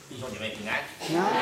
弟兄姐妹平安。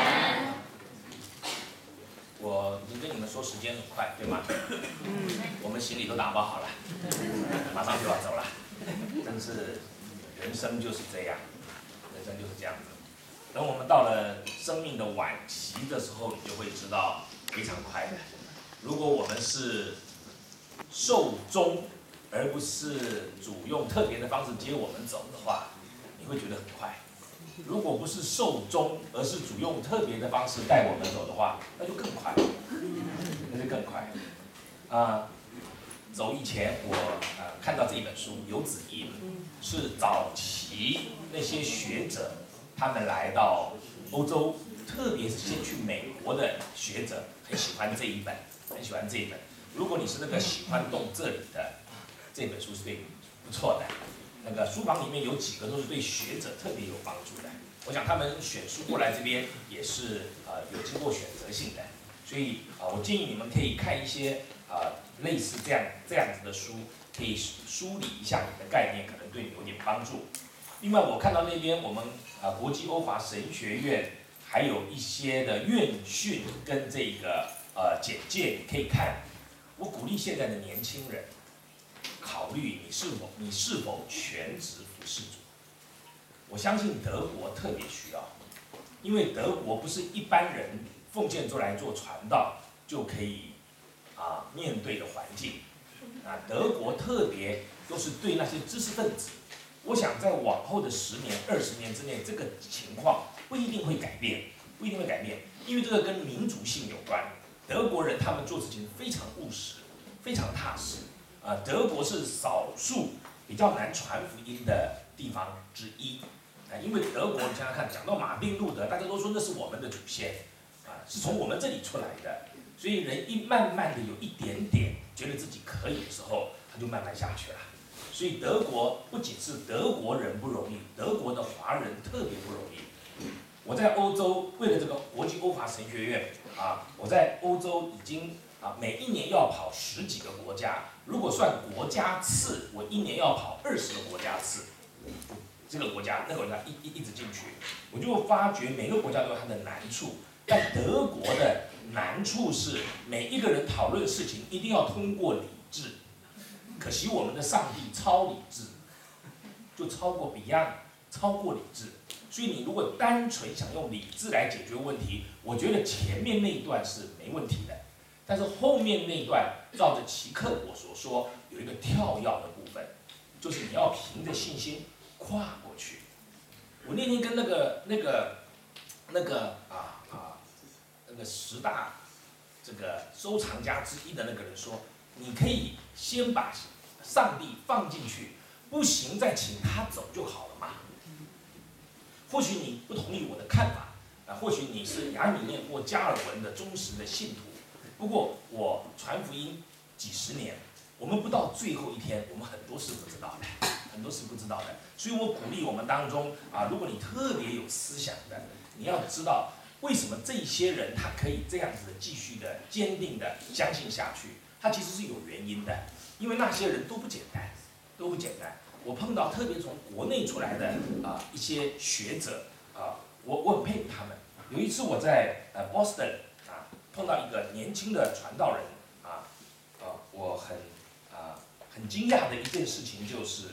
我已经跟你们说时间很快，对吗？我们行李都打包好了，马上就要走了。真是人生就是这样，人生就是这样子。等我们到了生命的晚期的时候，你就会知道非常快的。如果我们是寿终，而不是主用特别的方式接我们走的话，你会觉得很快。如果不是寿终，而是主用特别的方式带我们走的话，那就更快，那就更快。走以前我看到这一本书《游子吟》，是早期那些学者他们来到欧洲，特别是先去美国的学者，很喜欢这一本，很喜欢这一本。如果你是那个喜欢动这里的，这本书是对不错的。那个书房里面有几个都是对学者特别有帮助的。我想他们选书过来这边也是有经过选择性的，所以我建议你们可以看一些类似这样子的书，可以梳理一下你的概念，可能对你有点帮助。另外，我看到那边我们国际欧华神学院还有一些的院训跟这个简介，你可以看。我鼓励现在的年轻人考虑你是否全职服侍主。我相信德国特别需要，因为德国不是一般人奉献出来做传道就可以面对的环境。德国特别都是对那些知识分子。我想在往后的10年、20年之内，这个情况不一定会改变，不一定会改变，因为这个跟民族性有关。德国人他们做事情非常务实，非常踏实。德国是少数比较难传福音的地方之一。因为德国，你想想看，讲到马丁路德，大家都说那是我们的祖先，是从我们这里出来的。所以人一慢慢的有一点点觉得自己可以的时候，他就慢慢下去了。所以德国不仅是德国人不容易，德国的华人特别不容易。我在欧洲为了这个国际欧华神学院我在欧洲已经每一年要跑10几个国家，如果算国家次，我一年要跑20个国家次。这个国家那个国家一直进去，我就发觉每个国家都有它的难处，但德国的难处是每一个人讨论事情一定要通过理智。可惜我们的上帝超理智，就超过 Beyond， 超过理智。所以你如果单纯想用理智来解决问题，我觉得前面那一段是没问题的，但是后面那一段照着齐克果所说，有一个跳跃的部分，就是你要凭着信心跨过去。我那天跟那个10大这个收藏家之一的那个人说，你可以先把上帝放进去，不行再请他走就好了嘛。或许你不同意我的看法或许你是亚米念或加尔文的忠实的信徒，不过我传福音几十年，我们不到最后一天，我们很多事不知道的，很多事不知道的。所以我鼓励我们当中如果你特别有思想的，你要知道为什么这些人他可以这样子继续的坚定的相信下去，他其实是有原因的，因为那些人都不简单，都不简单。我碰到特别从国内出来的一些学者我很佩服他们。有一次我在Boston碰到一个年轻的传道人我很惊讶的一件事情就是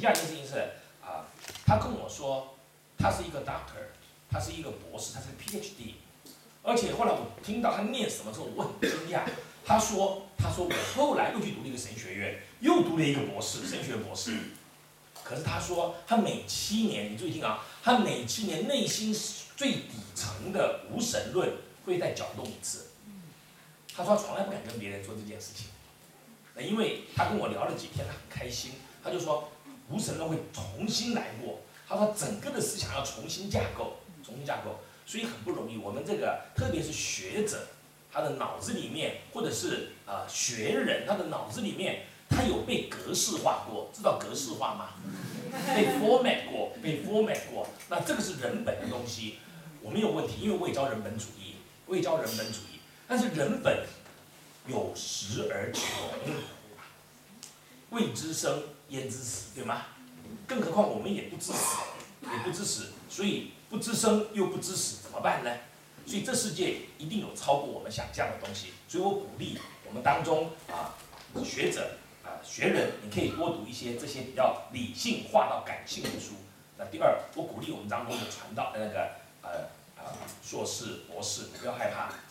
他跟我说他是一个 doctor， 他是一个博士，他是个 PhD， 而且后来我听到他念什么之后，我很惊讶。他说我后来又去读了一个神学院，又读了一个博士，神学博士。可是他说他每7年，你注意听他每7年内心最底层的无神论会再搅动一次。他说他从来不敢跟别人说这件事情，因为他跟我聊了几天，他很开心。他就说无神论会重新来过，他说整个的思想要重新架构，所以很不容易。我们这个特别是学者，他的脑子里面，或者是学人，他的脑子里面，他有被格式化过，知道格式化吗？被 format 过，那这个是人本的东西，我没有问题，因为我也教人本主义，但是人本有时而穷，未知生焉知死，对吗？更何况我们也不知死，所以不知生又不知死怎么办呢？所以这世界一定有超过我们想象的东西。所以我鼓励我们当中学者学人，你可以多读一些这些比较理性化到感性的书。那第二，我鼓励我们当中的传道那个硕士、博士，不要害怕，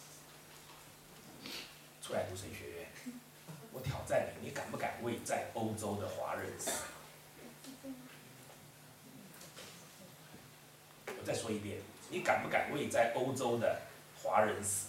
出来读神学院。我挑战你，你敢不敢为在欧洲的华人死？我再说一遍，你敢不敢为在欧洲的华人死？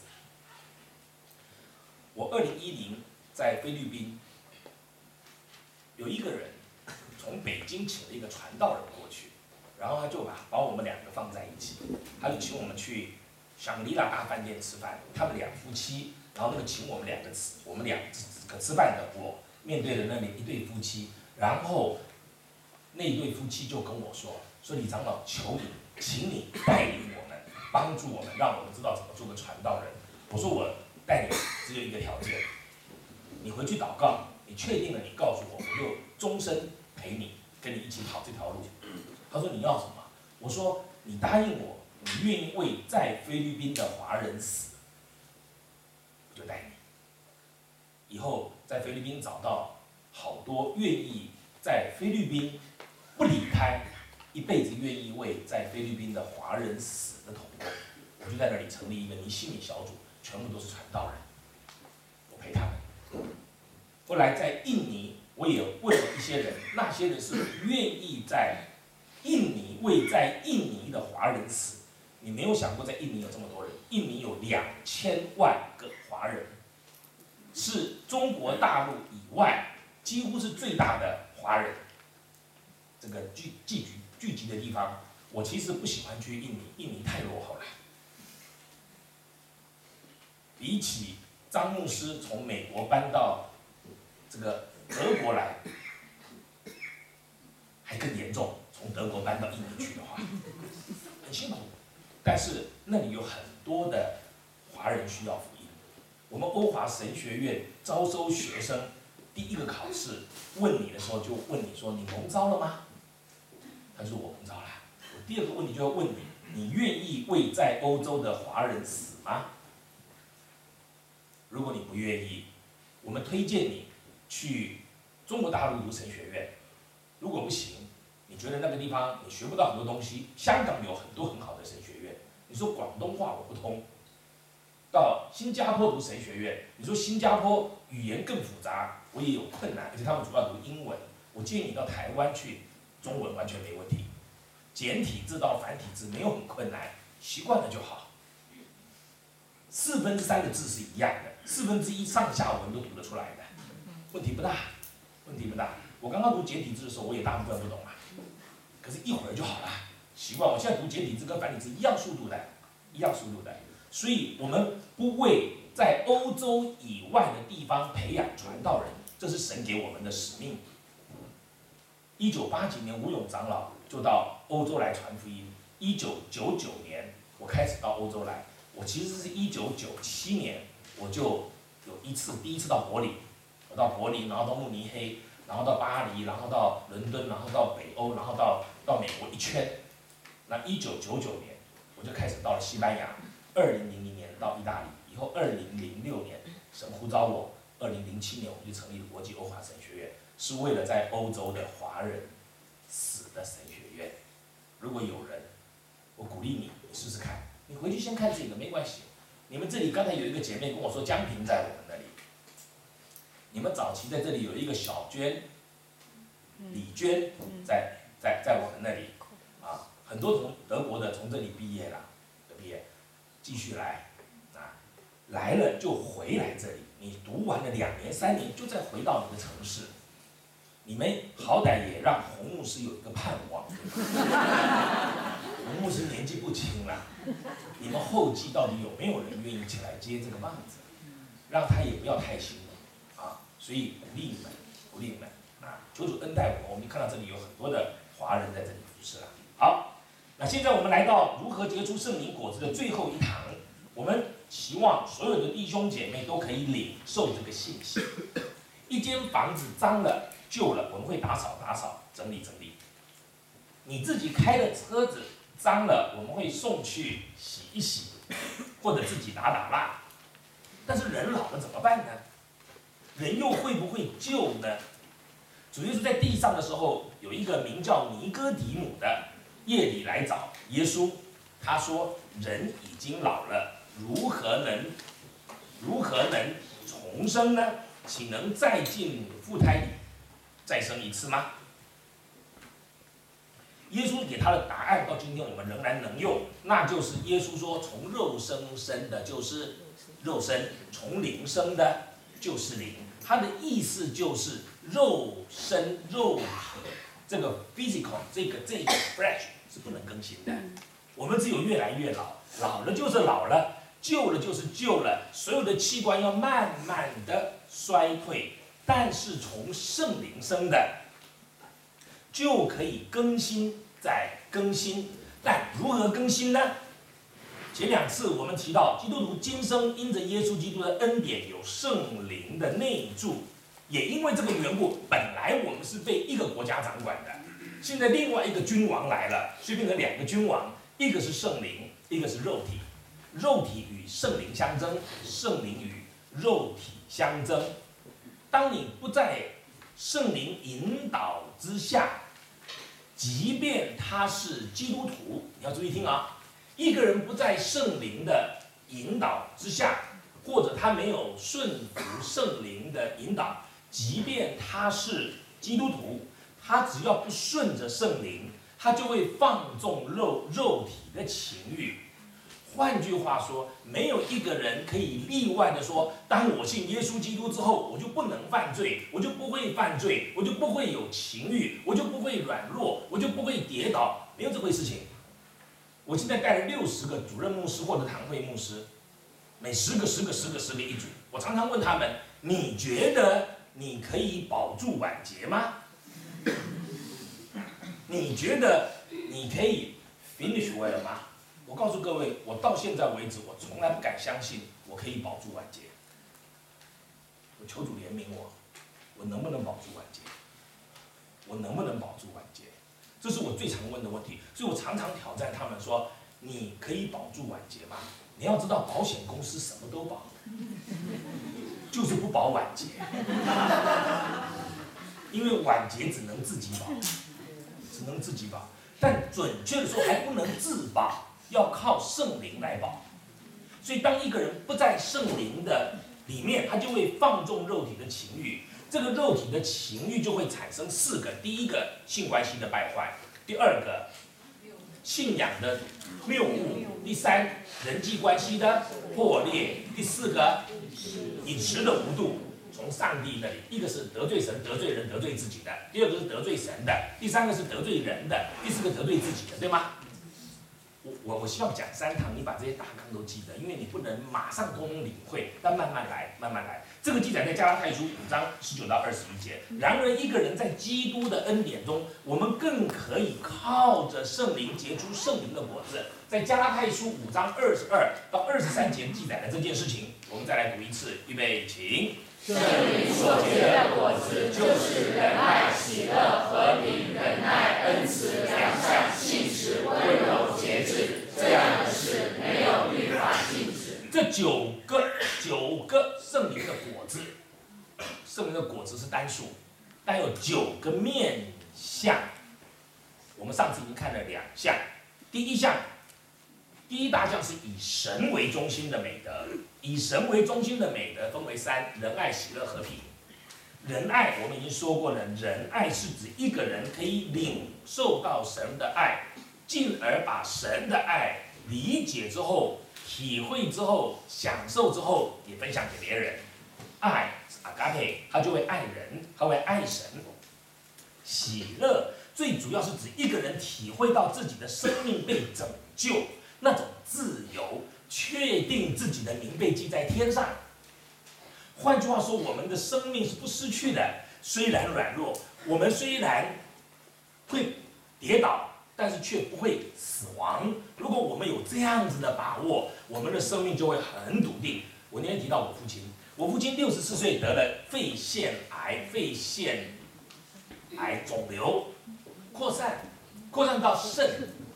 我2010在菲律宾，有一个人从北京请了一个传道人过去，然后他就把我们两个放在一起，他就请我们去香格里拉大饭店吃饭，他们两夫妻，然后那个请我们两个吃饭的，我面对着那里一对夫妻，然后那一对夫妻就跟我说李长老，求你，请你带领我们，帮助我们，让我们知道怎么做个传道人。我说我带领只有一个条件，你回去祷告，你确定了你告诉我，我就终身陪你，跟你一起跑这条路。他说你要什么？我说你答应我，你愿意为在菲律宾的华人死，我就带你。以后在菲律宾找到好多愿意在菲律宾不离开，一辈子愿意为在菲律宾的华人死的同工，我就在那里成立一个尼西米小组，全部都是传道人，我陪他们。后来在印尼，我也问了一些人，那些人是愿意在印尼为在印尼的华人死。你没有想过在印尼有这么多人，印尼有2000万个华人，是中国大陆以外几乎是最大的华人这个聚集的地方。我其实不喜欢去印尼，印尼太落后了。比起张牧师从美国搬到这个德国来，还更严重。从德国搬到印尼去的话，很辛苦。但是那里有很多的华人需要福音。我们欧华神学院招收学生，第一个考试问你的时候就问你说：“你蒙召了吗？”他说：“我蒙召了。”我第二个问题就要问你：“你愿意为在欧洲的华人死吗？”如果你不愿意，我们推荐你去中国大陆读神学院。如果不行，你觉得那个地方你学不到很多东西，香港有很多很好的神学院。你说广东话我不通，到新加坡读神学院，你说新加坡语言更复杂，我也有困难，而且他们主要读英文。我建议你到台湾去，中文完全没问题，简体字到繁体字没有很困难，习惯了就好。3/4的字是一样的，1/4上下文都读得出来的，问题不大，问题不大。我刚刚读简体字的时候，我也大部分不懂啊，可是一会儿就好了，习惯。我现在读简体字跟繁体字一样速度的，一样速度的。所以我们不为在欧洲以外的地方培养传道人，这是神给我们的使命。1980几年，吴勇长老就到欧洲来传福音。1999年，我开始到欧洲来。我其实是1997年，我就有第一次到柏林，我到柏林，然后到慕尼黑，然后到巴黎，然后到伦敦，然后到北欧，然后到美国一圈。那1999年，我就开始到了西班牙，2000年到意大利，以后2006年神呼召我，2007年我们就成立了国际欧华神学院，是为了在欧洲的华人死的神学院。如果有人，我鼓励你试试看。你回去先看自己的没关系。你们这里刚才有一个姐妹跟我说，江平在我们那里。你们早期在这里有一个小娟、李娟在我们那里啊，很多从德国的从这里毕业了，继续来啊，来了就回来这里。你读完了2年3年，就再回到你的城市。你们好歹也让洪牧师有一个盼望。洪牧师年纪不轻了，你们后继到底有没有人愿意起来接这个棒子？让他也不要太辛苦啊！所以鼓励你们啊！求主恩待我们。我们看到这里有很多的华人在这里服侍了。好，那现在我们来到如何结出圣灵果子的最后一堂，我们希望所有的弟兄姐妹都可以领受这个信息。一间房子脏了、旧了，我们会打扫、整理。你自己开的车子脏了我们会送去洗一洗，或者自己打打蜡。但是人老了怎么办呢？人又会不会旧呢？主耶稣在地上的时候，有一个名叫尼哥底母的夜里来找耶稣，他说：“人已经老了，如何能重生呢？岂能再进父胎里再生一次吗？”耶稣给他的答案到今天我们仍然能用，那就是耶稣说：“从肉身生的就是肉身，从灵生的就是灵。”他的意思就是肉身肉体这个 physical 这个 flesh 是不能更新的。我们只有越来越老，老了就是老了，旧了就是旧了，所有的器官要慢慢的衰退。但是从圣灵生的，就可以更新再更新。但如何更新呢？前2次我们提到，基督徒今生因着耶稣基督的恩典有圣灵的内住，也因为这个缘故，本来我们是被一个国家掌管的，现在另外一个君王来了，所以变成2个君王，一个是圣灵，一个是肉体。肉体与圣灵相争，圣灵与肉体相争。当你不在圣灵引导之下，即便他是基督徒，你要注意听啊。一个人不在圣灵的引导之下，或者他没有顺服圣灵的引导，即便他是基督徒，他只要不顺着圣灵，他就会放纵肉体的情欲。换句话说，没有一个人可以例外的说，当我信耶稣基督之后，我就不能犯罪，我就不会犯罪，我就不会有情欲，我就不会软弱，我就不会跌倒，没有这回事情。我现在带了60个主任牧师或者堂会牧师，每10个一组。我常常问他们：你觉得你可以保住晚节吗？你觉得你可以 finish well 吗？我告诉各位，我到现在为止，我从来不敢相信我可以保住晚节。我求主怜悯我，我能不能保住晚节？我能不能保住晚节？这是我最常问的问题，所以我常常挑战他们说：你可以保住晚节吗？你要知道，保险公司什么都保，就是不保晚节，因为晚节只能自己保，只能自己保。但准确的说，还不能自保，要靠圣灵来保。所以，当一个人不在圣灵的里面，他就会放纵肉体的情欲。这个肉体的情欲就会产生4个：第一个，性关系的败坏；第2个，信仰的谬误；第3，人际关系的破裂；第4个，饮食的无度。从上帝那里，一个是得罪神、得罪人、得罪自己的；第2个是得罪神的；第3个是得罪人的；第4个得罪自己的，对吗？我希望讲3堂，你把这些大纲都记得，因为你不能马上都能领会，但慢慢来，慢慢来。这个记载在加拉太书5章19到21节。然而，一个人在基督的恩典中，我们更可以靠着圣灵结出圣灵的果子。在加拉太书5章22到23节记载的这件事情，我们再来读一次，预备，请。 圣灵所结的果子，就是仁爱、喜乐、和平、忍耐、恩慈、良善、信实、温柔、节制。这样的事没有律法禁止。 这9个圣灵的果子，圣灵的果子是单数，但有9个面向。我们上次已经看了2项，第一大项是以神为中心的美德。以神为中心的美德分为3：仁爱、喜乐、和平。仁爱我们已经说过了，仁爱是指一个人可以领受到神的爱，进而把神的爱理解之后、体会之后、享受之后，也分享给别人。爱是阿嘎佩，他就会爱人，他会爱神。喜乐最主要是指一个人体会到自己的生命被拯救，那种自由，确定自己的名被记在天上。换句话说，我们的生命是不失去的，虽然软弱，我们虽然会跌倒，但是却不会死亡。如果我们有这样子的把握，我们的生命就会很笃定。我那天提到我父亲64岁得了肺腺癌肿瘤扩散到肾。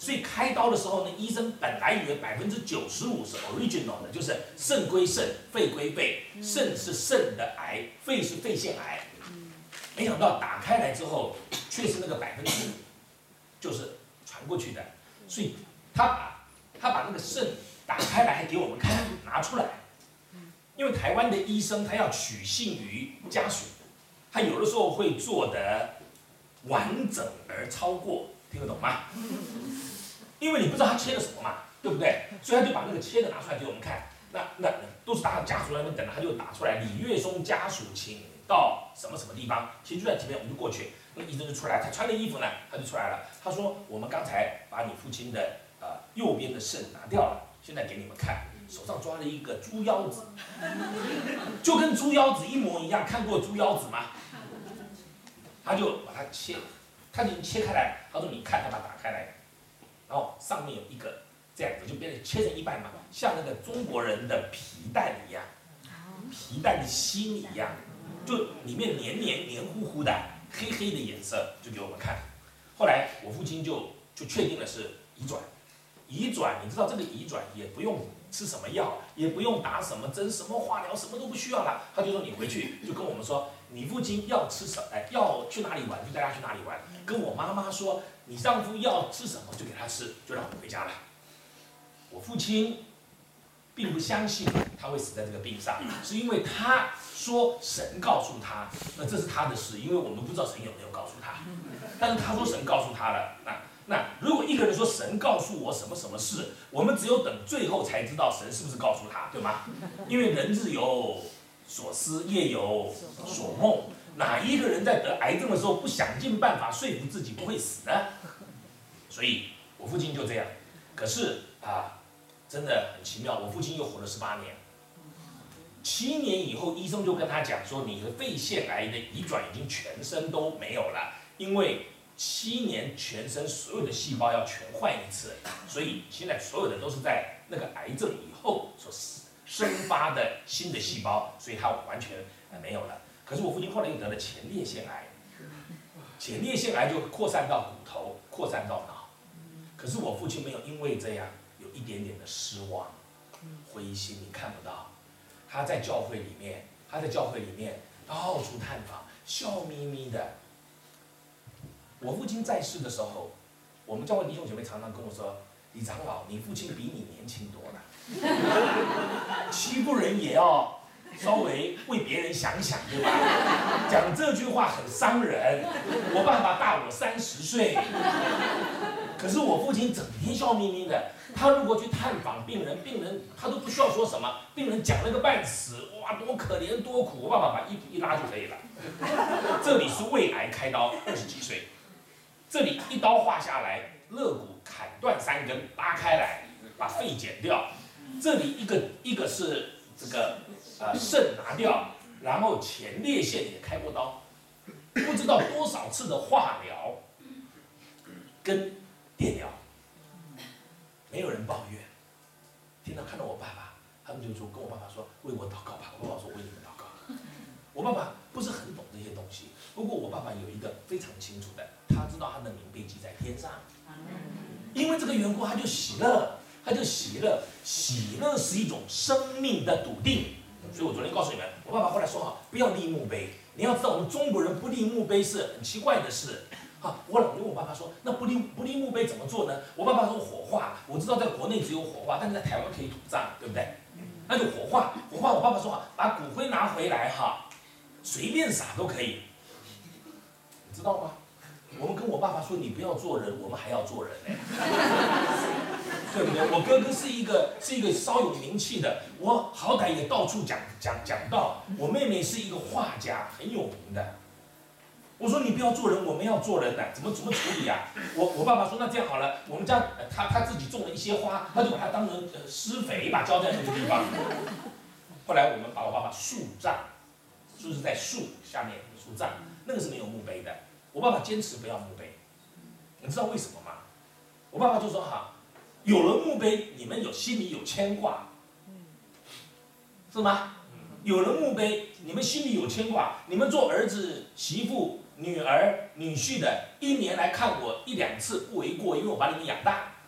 所以开刀的时候呢，医生本来以为95%是 original 的，就是肾归肾，肺归肺，肾是肾的癌，肺是肺腺癌。没想到打开来之后，却是那个5%，就是传过去的。所以他把那个肾打开来，还给我们看，拿出来。因为台湾的医生他要取信于家属，他有的时候会做得完整而超过，听得懂吗？因为你不知道他切了什么嘛，对不对？所以他就把那个切的拿出来给我们看。那都是他的家属在那边等，他就打出来，李月松家属请到什么什么地方，其实就在前面，我们就过去，那个医生就出来，他穿的衣服呢，他就出来了。他说我们刚才把你父亲的右边的肾拿掉了，现在给你们看，手上抓了一个猪腰子，就跟猪腰子一模一样，看过猪腰子吗？他就把它切，他已经切开来，他说你看，他把它打开来，然后上面有一个这样子，就变成切成一半嘛，像那个中国人的皮蛋一样，皮蛋的心一样，就里面黏糊糊的，黑黑的颜色，就给我们看。后来我父亲就确定了是移转，移转你知道这个移转也不用吃什么药，也不用打什么针，什么化疗，什么都不需要了。他就说你回去就跟我们说，你父亲要吃什么，要去哪里玩就带他去哪里玩。跟我妈妈说，你丈夫要吃什么就给他吃，就让我们回家了。我父亲并不相信他会死在这个病上，是因为他说神告诉他，那这是他的事，因为我们不知道神有没有告诉他。但是他说神告诉他了，那如果一个人说神告诉我什么什么事，我们只有等最后才知道神是不是告诉他，对吗？因为人日有所思，夜有所梦，哪一个人在得癌症的时候不想尽办法说服自己不会死呢？所以我父亲就这样，可是真的很奇妙，我父亲又活了18年。7年以后，医生就跟他讲说，你的肺腺癌的移转已经全身都没有了，因为7年全身所有的细胞要全换一次，所以现在所有的都是在那个癌症以后所生发的新的细胞，所以它完全没有了。可是我父亲后来又得了前列腺癌，前列腺癌就扩散到骨头，扩散到脑。可是我父亲没有因为这样有一点点的失望、灰心，你看不到。他在教会里面到处探访，笑眯眯的。我父亲在世的时候，我们教会弟兄姐妹常常跟我说：“李长老，你父亲比你年轻多了，欺负人也要稍微为别人想想，对吧？”讲这句话很伤人。我爸爸大我30岁，可是我父亲整天笑眯眯的。他如果去探访病人他都不需要说什么，病人讲了个半死，哇，多可怜多苦，我爸爸把衣服一拉就可以了。这里是胃癌开刀，20几岁。这里一刀划下来，肋骨砍断3根，拉开来，把肺剪掉。这里一个是这个肾拿掉，然后前列腺也开过刀，不知道多少次的化疗跟电疗，没有人抱怨。看到我爸爸，他们就说跟我爸爸说为我祷告吧。我爸爸说为你们祷告。我爸爸不是很懂这些东西，不过我爸爸有一个非常清楚的，他知道他的名被记在天上，因为这个缘故他就喜乐，喜乐是一种生命的笃定。所以我昨天告诉你们，我爸爸后来说不要立墓碑，你要知道我们中国人不立墓碑是很奇怪的事。我老问我爸爸说，那不立墓碑怎么做呢？我爸爸说火化，我知道在国内只有火化，但是在台湾可以土葬，对不对？那就火化。我爸爸说把骨灰拿回来随便撒都可以，你知道吗？我们跟我爸爸说你不要做人，我们还要做人呢，对不对？我哥哥是一个稍有名气的，我好歹也到处讲道。我妹妹是一个画家，很有名的。我说你不要做人，我们要做人呢，怎么处理啊？我爸爸说那这样好了，我们家他自己种了一些花，他就把它当成施肥吧，浇在那个地方。后来我们把我爸爸树葬，就是在树下面树葬，那个是没有墓碑的。我爸爸坚持不要墓碑，你知道为什么吗？我爸爸就说有了墓碑，你们心里有牵挂，是吗？有了墓碑，你们心里有牵挂，你们做儿子、媳妇、女儿、女婿的，1年来看我1、2次不为过，因为我把你们养大。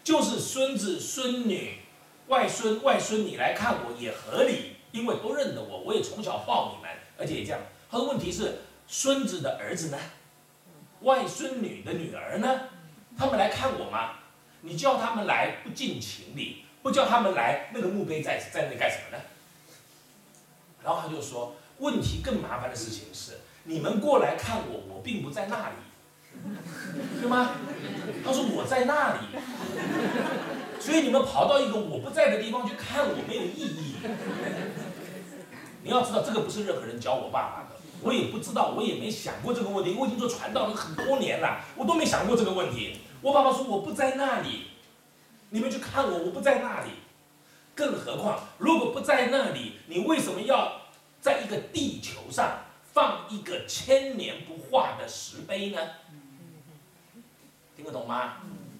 就是孙子孙女、外孙外孙女来看我也合理，因为都认得我，我也从小抱你们，而且也这样。他说问题是孙子的儿子呢，外孙女的女儿呢，他们来看我吗？你叫他们来不尽情理，不叫他们来，那个墓碑在那里干什么呢？然后他就说，问题更麻烦的事情是，你们过来看我，我并不在那里，对吗？他说我在那里，所以你们跑到一个我不在的地方去看我没有意义。你要知道，这个不是任何人教我爸爸的，我也不知道，我也没想过这个问题。我已经做传道了很多年了，我都没想过这个问题。我爸爸说我不在那里，你们去看我，我不在那里。更何况，如果不在那里，你为什么要在一个地球上放一个1000年不化的石碑呢？听得懂吗？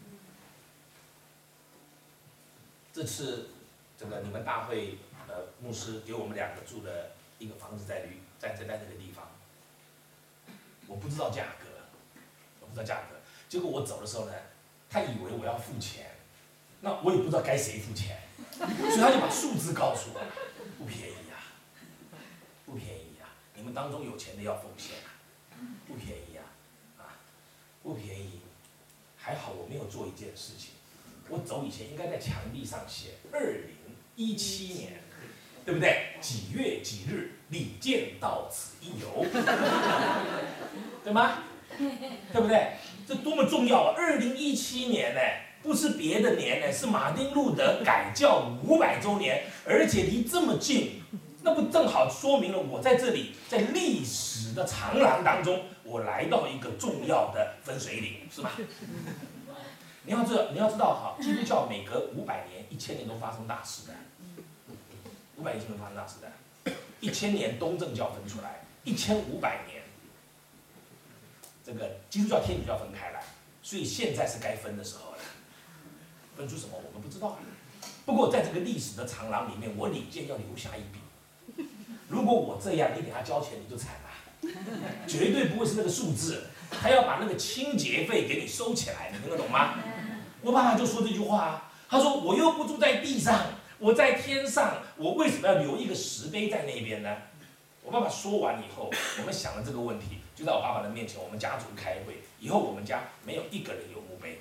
这次这个你们大会牧师给我们2个住的一个房子在那个地方，我不知道价格，结果我走的时候呢，他以为我要付钱，那我也不知道该谁付钱，所以他就把数字告诉我，不便宜啊，不便宜啊，你们当中有钱的要奉献啊，不便宜啊，不便宜。还好我没有做一件事情，我走以前应该在墙壁上写2017年，对不对？几月几日，李健到此一游，对吗？对不对？这多么重要啊！2017年呢，不是别的年呢，是马丁路德改教500周年，而且离这么近，那不正好说明了我在这里，在历史的长廊当中，我来到一个重要的分水岭，是吧？你要知道哈，基督教每隔500年、1000年都发生大事的，500年都发生大事的，1000年东正教分出来，1500年这个基督教、天主教分开来，所以现在是该分的时候了。分出什么我们不知道了。不过在这个历史的长廊里面，我李健要留下一笔。如果我这样，你给他交钱你就惨了，绝对不会是那个数字，他要把那个清洁费给你收起来，你听得懂吗？我爸爸就说这句话啊，他说我又不住在地上，我在天上，我为什么要留一个石碑在那边呢？我爸爸说完以后，我们想了这个问题，就在我爸爸的面前，我们家族开会，以后我们家没有一个人有墓碑。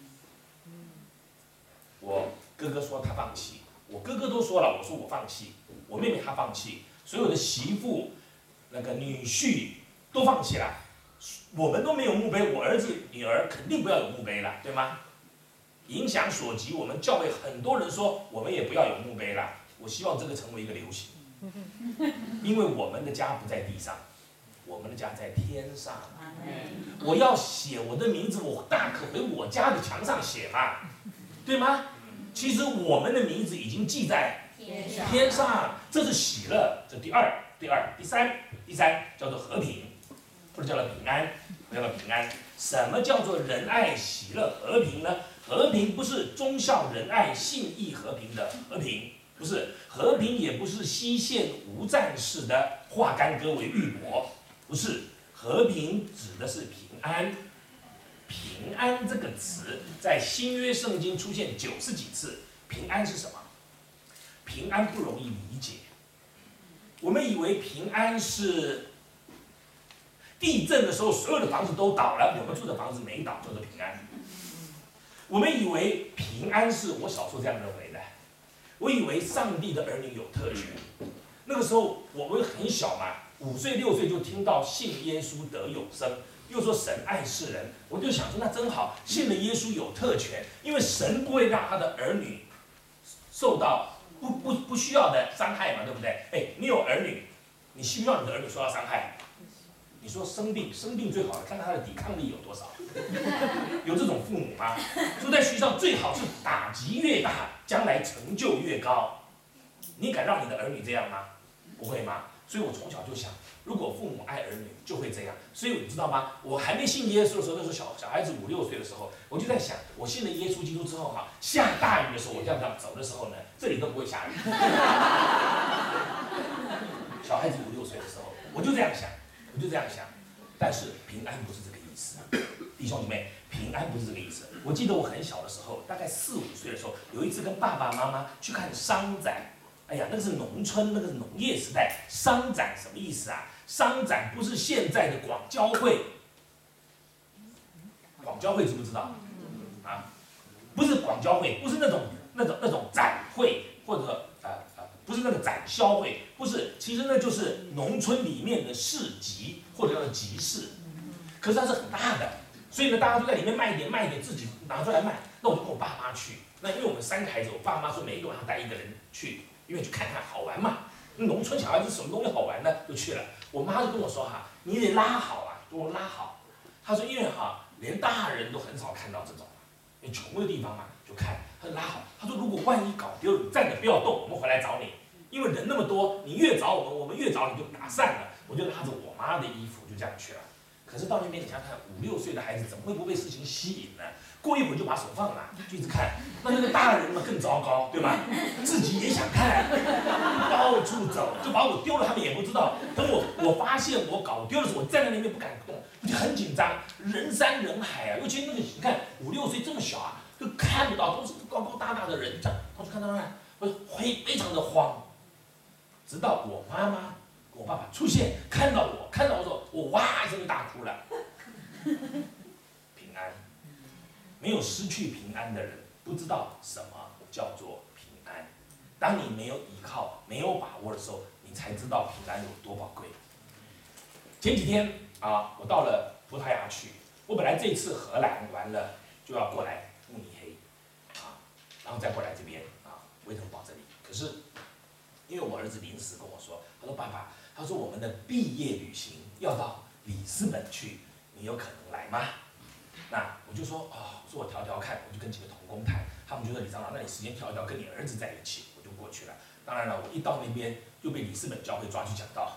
我哥哥说他放弃，我哥哥都说了，我说我放弃，我妹妹她放弃，所有的媳妇、那个女婿都放弃了，我们都没有墓碑，我儿子女儿肯定不要有墓碑了，对吗？影响所及，我们教会很多人说我们也不要有墓碑了，我希望这个成为一个流行，因为我们的家不在地上，我们的家在天上。我要写我的名字，我大可回我家的墙上写嘛，对吗？其实我们的名字已经记在天上，这是喜乐，这第二，第三叫做和平，或者叫做平安，叫做平安。什么叫做仁爱、喜乐、和平呢？和平不是忠孝仁爱、信义和平的和平，不是和平，也不是西线无战事的化干戈为玉帛，不是和平，指的是平安。平安这个词在新约圣经出现90几次。平安是什么？平安不容易理解。我们以为平安是地震的时候所有的房子都倒了，我们住的房子没倒，叫做平安。我们以为平安是我小时候这样认为的，我以为上帝的儿女有特权。那个时候我们很小嘛，5岁6岁就听到信耶稣得永生，又说神爱世人，我就想说那真好，信了耶稣有特权，因为神不会让他的儿女受到不需要的伤害嘛，对不对？哎，你有儿女，你希不希望你的儿女受到伤害？你说生病最好看看他的抵抗力有多少，有这种父母吗？说在学校最好是打击越大，将来成就越高。你敢让你的儿女这样吗？不会吗？所以我从小就想，如果父母爱儿女，就会这样。所以你知道吗？我还没信耶稣的时候，那时候小孩子5、6岁的时候，我就在想，我信了耶稣基督之后哈，下大雨的时候，我这样走的时候呢，这里都不会下雨。小孩子5、6岁的时候，我就这样想。但是平安不是这个意思，弟兄姐妹， 平安不是这个意思。我记得我很小的时候，大概4、5岁的时候，有一次跟爸爸妈妈去看商展。哎呀，那个是农村，那个是农业时代。商展什么意思啊？商展不是现在的广交会。广交会知不知道？啊，不是广交会，不是那种展会，或者不是那个展销会，不是，其实那就是农村里面的市集或者叫做集市。可是它是很大的，所以呢，大家都在里面卖一点，自己拿出来卖。那我就跟我爸妈去。那因为我们3个孩子，我爸妈说每一个晚上带1个人去，因为去看看好玩嘛。农村小孩子什么东西好玩呢？就去了。我妈就跟我说哈，你得拉好啊，给我拉好。她说因为连大人都很少看到这种，因为穷的地方嘛，就看。她说拉好。她说如果万一搞丢了，你站着不要动，我们回来找你。因为人那么多，你越找我们越找你就打散了。我就拉着我妈的衣服就这样去了。可是到那边你想想看，5、6岁的孩子怎么会不被事情吸引呢？过一会儿就把手放了，就一直看。那个大人嘛更糟糕，对吗？自己也想看，到处走，就把我丢了，他们也不知道。等我发现我搞丢的时候，我站在那边不敢动，我就很紧张，人山人海啊。尤其那个你看5、6岁这么小啊，都看不到，都是高高大大的人，这样我就看到那，我会非常的慌。直到我妈妈、我爸爸出现，看到我说，我哇一声就大哭了。平安，没有失去平安的人，不知道什么叫做平安。当你没有依靠、没有把握的时候，你才知道平安有多宝贵。前几天我到了葡萄牙去，我本来这次荷兰完了就要过来慕尼黑，然后再过来这边威腾堡这里。可是因为我儿子临时跟我说，他说爸爸，他说我们的毕业旅行要到里斯本去，你有可能来吗？那我就说我说我调调看，我就跟几个同工谈，他们就说李长老，那你时间调一调，跟你儿子在一起，我就过去了。当然了，我一到那边就被里斯本教会抓去讲道。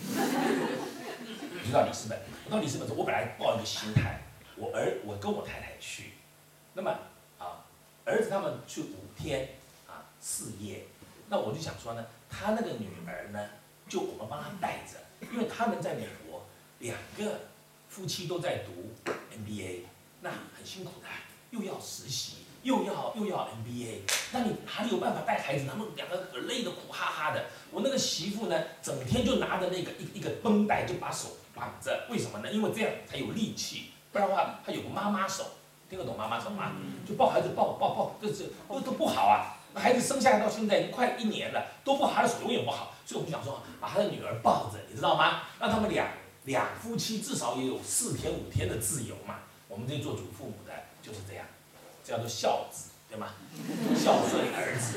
我就到里斯本，我到里斯本之后，我本来抱一个心态，我跟我太太去，那么儿子他们去5天4夜，那我就想说呢，他那个女儿呢，就我们帮他带着，因为他们在美国2个夫妻都在读 MBA， 那很辛苦的，又要实习，又要 MBA， 那你哪里有办法带孩子？他们2个累得苦哈哈的。我那个媳妇呢，整天就拿着那个一个绷带就把手绑着，为什么呢？因为这样才有力气，不然的话她有个妈妈手，听得懂妈妈手吗？就抱孩子抱，这都不好啊。那孩子生下来到现在已经快1年了，都不好，他的手永远不好。所以我就想说，把他的女儿抱着，你知道吗？让他们两夫妻至少也有4天5天的自由嘛。我们这做祖父母的就是这样，这叫做孝子，对吗？孝顺儿子。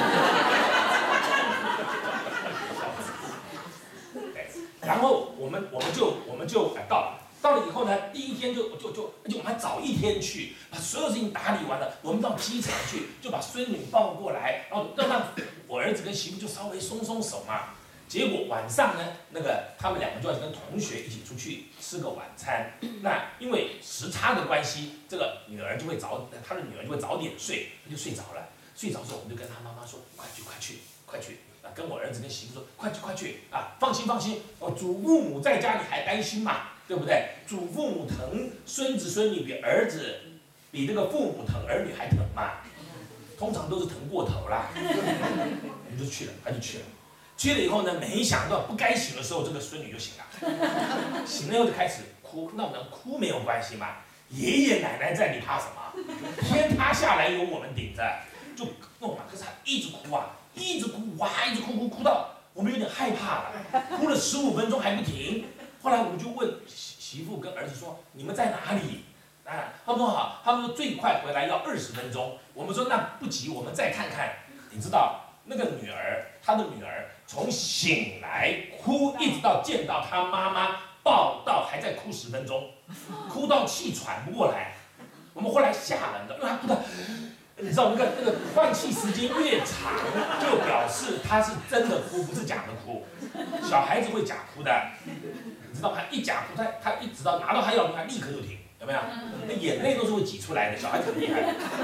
对，然后我们就到了以后呢，第1天就我们还早1天去，把所有事情打理完了，我们到机场去，就把孙女抱过来，然后让我儿子跟媳妇就稍微松手嘛。结果晚上呢，那个他们2个就要跟同学一起出去吃个晚餐。那因为时差的关系，这个他的女儿就会早点睡，她就睡着了。睡着之后，我们就跟他妈妈说：“快去！”跟我儿子跟媳妇说：“快去！放心，祖父母在家你还担心嘛？对不对？祖父母疼孙子孙女比这个父母疼儿女还疼嘛？通常都是疼过头啦。”我们就去了，他就去了。去了以后呢，没想到不该醒的时候，这个孙女就醒了。醒了以后就开始哭，那我们哭没有关系嘛，爷爷奶奶在，你怕什么？天塌下来有我们顶着，就弄嘛。可是他一直哭一直哭到我们有点害怕了，哭了15分钟还不停。后来我们就问媳妇跟儿子说：“你们在哪里？”他们说好，他们说最快回来要20分钟。我们说那不急，我们再看看。你知道那个他的女儿从醒来哭，一直到见到他妈妈抱到还在哭10分钟，哭到气喘不过来。我们后来吓人的，因为他哭的，你知道那个换气时间越长，就表示他是真的哭，不是假的哭。小孩子会假哭的，你知道他一假哭，他一直到拿到他要的，他立刻就停，有没有？那眼泪都是会挤出来的，小孩子很厉害。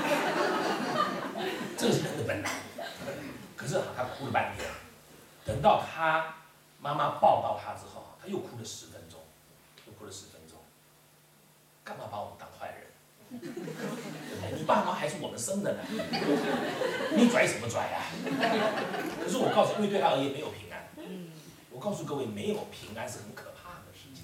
这是人的本能。可是他哭了半天，等到他妈妈抱到他之后，他又哭了10分钟，干嘛把我们当坏人？ 你爸妈还是我们生的呢，你拽什么拽啊？可是我告诉你，因为对他而言没有平安。我告诉各位，没有平安是很可怕的事情。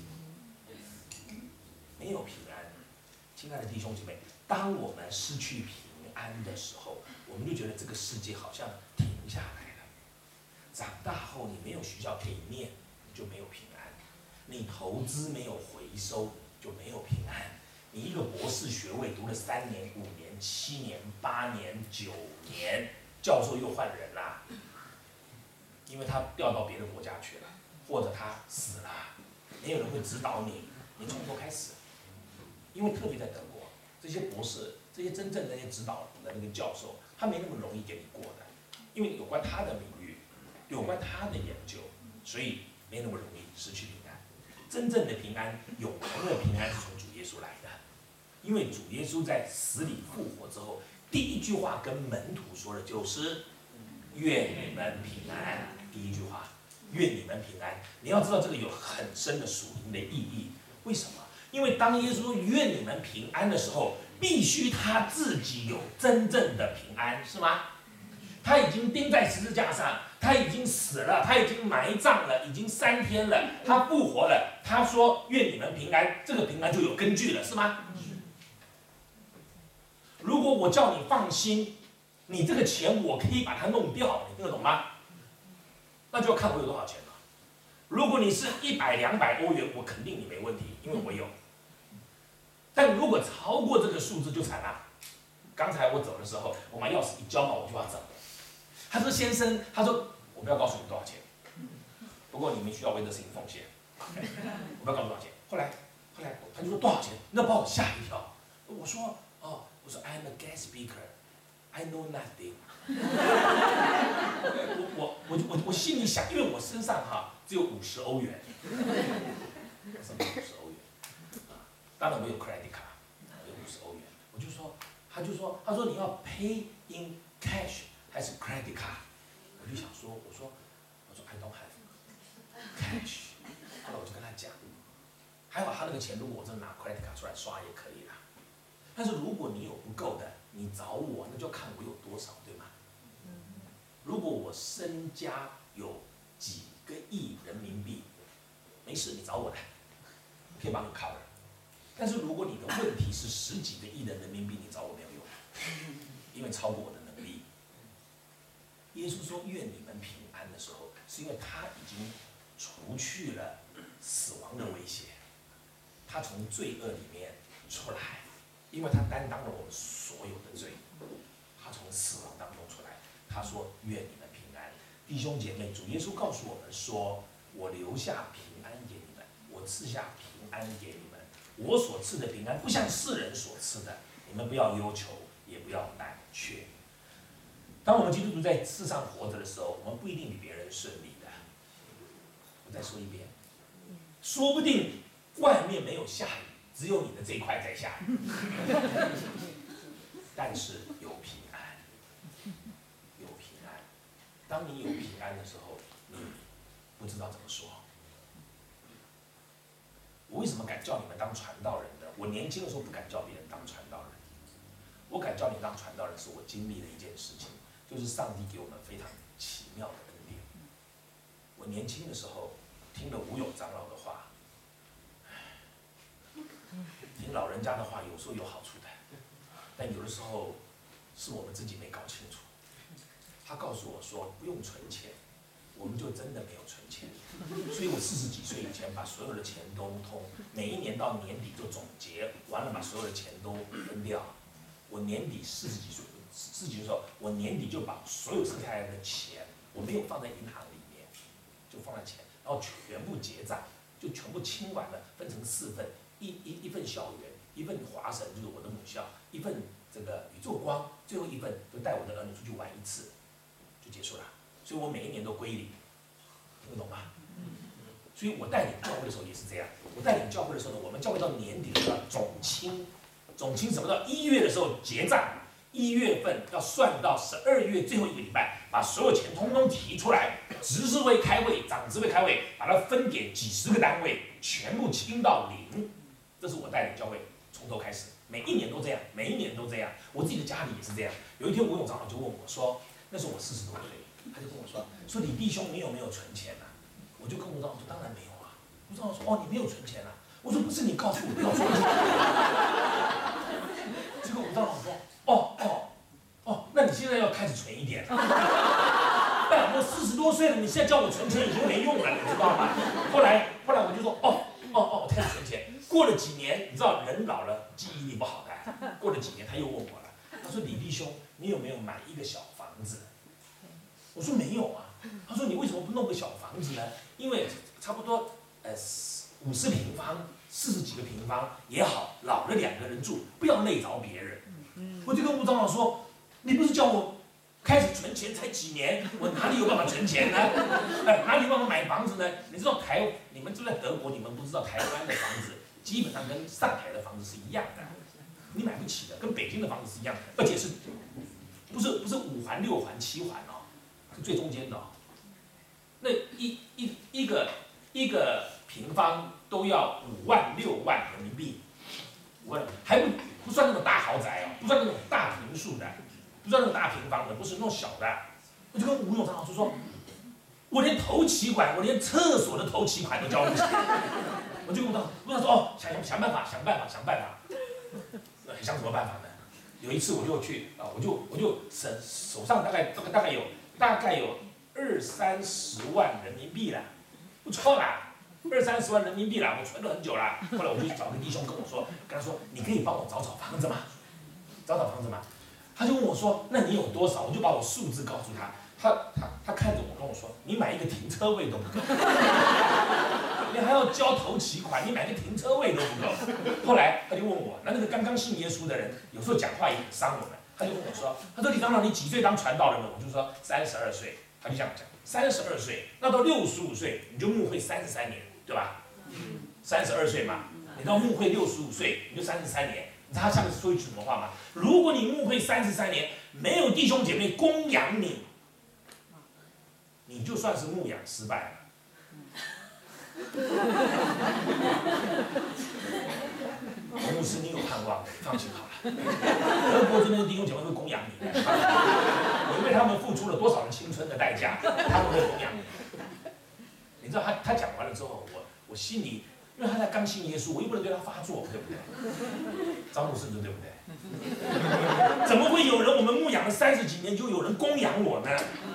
没有平安，亲爱的弟兄姐妹，当我们失去平安的时候，我们就觉得这个世界好像停下来了。长大后你没有学校可以念，你就没有平安；你投资没有回收，就没有平安。你一个博士学位读了3年、5年、7年、8年、9年，教授又换人啦，因为他调到别的国家去了，或者他死了，没有人会指导你，你从头开始。因为特别在德国，这些博士、这些真正的那些指导的那个教授，他没那么容易给你过的，因为有关他的领域，有关他的研究，所以没那么容易失去平安。真正的平安，永恒的平安是从主耶稣来的，因为主耶稣在死里复活之后，第一句话跟门徒说的就是“愿你们平安”。第一句话，愿你们平安。你要知道这个有很深的属灵的意义。为什么？因为当耶稣说愿你们平安的时候，必须他自己有真正的平安，是吗？他已经钉在十字架上，他已经死了，他已经埋葬了，已经3天了，他复活了。他说愿你们平安，这个平安就有根据了，是吗？如果我叫你放心，你这个钱我可以把它弄掉，你听得懂吗？那就要看我有多少钱了。如果你是100、200欧元，我肯定你没问题，因为我有。但如果超过这个数字就惨了。刚才我走的时候，我把钥匙一交嘛，我就要走。他说：“先生，他说我不要告诉你多少钱，不过你们需要为这事情奉献。我不要告诉你多少钱。”后来他就说多少钱？那把我吓一跳。我说I'm a guest speaker, I know nothing 我心里想，因为我身上只有50欧元，什么50欧元？当然我有 credit card， 有50欧元。他说你要 pay in cash 还是 credit card？ 我就想说，我说 I don't have cash。后来我就跟他讲，还好他那个钱，如果我真的拿 credit card 出来刷也可以啦。但是如果你有不够的，你找我，那就看我有多少，对吗？如果我身家有几个亿人民币，没事，你找我来，可以帮你 cover。但是如果你的问题是10几个亿的人民币，你找我没有用，因为超过我的能力。耶稣说愿你们平安的时候，是因为他已经除去了死亡的威胁，他从罪恶里面出来，因为他担当了我们所有的罪，他从死亡当中出来。他说愿你们平安。弟兄姐妹，主耶稣告诉我们说，我留下平安给你们，我赐下平安给你们。我所赐的平安不像世人所赐的，你们不要忧愁，也不要胆怯。当我们基督徒在世上活着的时候，我们不一定比别人顺利的。我再说一遍，说不定外面没有下雨，只有你的这一块在下雨，但是有平安，有平安。当你有平安的时候，你不知道怎么说。我为什么敢叫你们当传道人呢？我年轻的时候不敢叫别人当传道人，我敢叫你当传道人，是我经历的一件事情，就是上帝给我们非常奇妙的恩典。我年轻的时候听了吴勇长老的话，听老人家的话有时候有好处的，但有的时候是我们自己没搞清楚。他告诉我说不用存钱，我们就真的没有存钱，所以我40几岁以前把所有的钱都通，每一年到年底就总结完了，把所有的钱都分掉。我年底40几岁的时候，我年底就把所有剩下来的钱，我没有放在银行里面，就放在钱，然后全部结账，就全部清完了，分成4份，一份校园，一份华神就是我的母校，一份这个宇宙光，最后一份就带我的儿女出去玩1次，就结束了。所以我每一年都归零，听得懂吗？所以我带领教会的时候也是这样。我带领教会的时候呢，我们教会到年底要总清，总清什么？到1月的时候结账，1月份要算到12月最后1个礼拜，把所有钱通通提出来，执事会开会，长执会开会，把它分给几10个单位，全部清到0。这是我带领教会从头开始， 每一年都这样，每一年都这样。我自己的家里也是这样。有一天吴永长老就问我说，那时候我40多岁，他就跟我说李弟兄，你有没有存钱啊？我就跟吴长老说，当然没有啊。吴长老说，哦，你没有存钱啊？我说不是，你告诉我要存钱。这个吴长老说，那你现在要开始存一点。但我40多岁了，你现在叫我存钱已经没用了，你知道吗？后来我就说，我开始存钱。过了几年，你知道人老了记忆力不好的。过了几年他又问我了，他说李弟兄，你有没有买一个小房子？我说没有啊。他说你为什么不弄个小房子呢？因为差不多50平方、40几个平方也好，老了2个人住，不要累着别人。我就跟吴长老说，你不是叫我开始存钱才几年，我哪里有办法存钱呢？哪里有办法买房子呢？你知道你们住在德国，你们不知道台湾的房子基本上跟上海的房子是一样的，你买不起的，跟北京的房子是一样的，而且是不是5环、6环、7环哦，是最中间的哦。那一个平方都要5万、6万人民币，5万，还不算那种大豪宅哦，不算那种大平数的。不知道那种大平方的，不是那种小的。我就跟吴永长老师说，我连头期款，我连厕所的头期款都交不起。我就跟吴长说，想办法。想什么办法呢？有一次我就去我就手上大概有20-30万人民币了，不错啦，20-30万人民币啦，我存了很久啦。后来我就去找个弟兄跟他说，你可以帮我找房子吗？他就问我说：“那你有多少？”我就把我数字告诉他。他看着我跟我说：“你买一个停车位都不够，你还要交头期款，你买个停车位都不够。”后来他就问我，那个刚刚信耶稣的人，有时候讲话也很伤我们。他就跟我说：“他说李长老，你几岁当传道人了？”我就说32岁。他就这样讲，32岁，那到65岁你就牧会33年，对吧？32岁嘛，你到牧会65岁，你就33年。你知道他下面说一句什么话吗？如果你牧会33年，没有弟兄姐妹供养你，你就算是牧养失败了。王牧师，你有盼望，放心好了。德国这边的弟兄姐妹会供养你的，因为他们付出了多少人青春的代价，他们会供养你。你知道他讲完了之后，我心里。因为他在刚信耶稣，我又不能对他发作，对不对？张牧师说对不对？怎么会有人我们牧养了30几年，就有人供养我呢？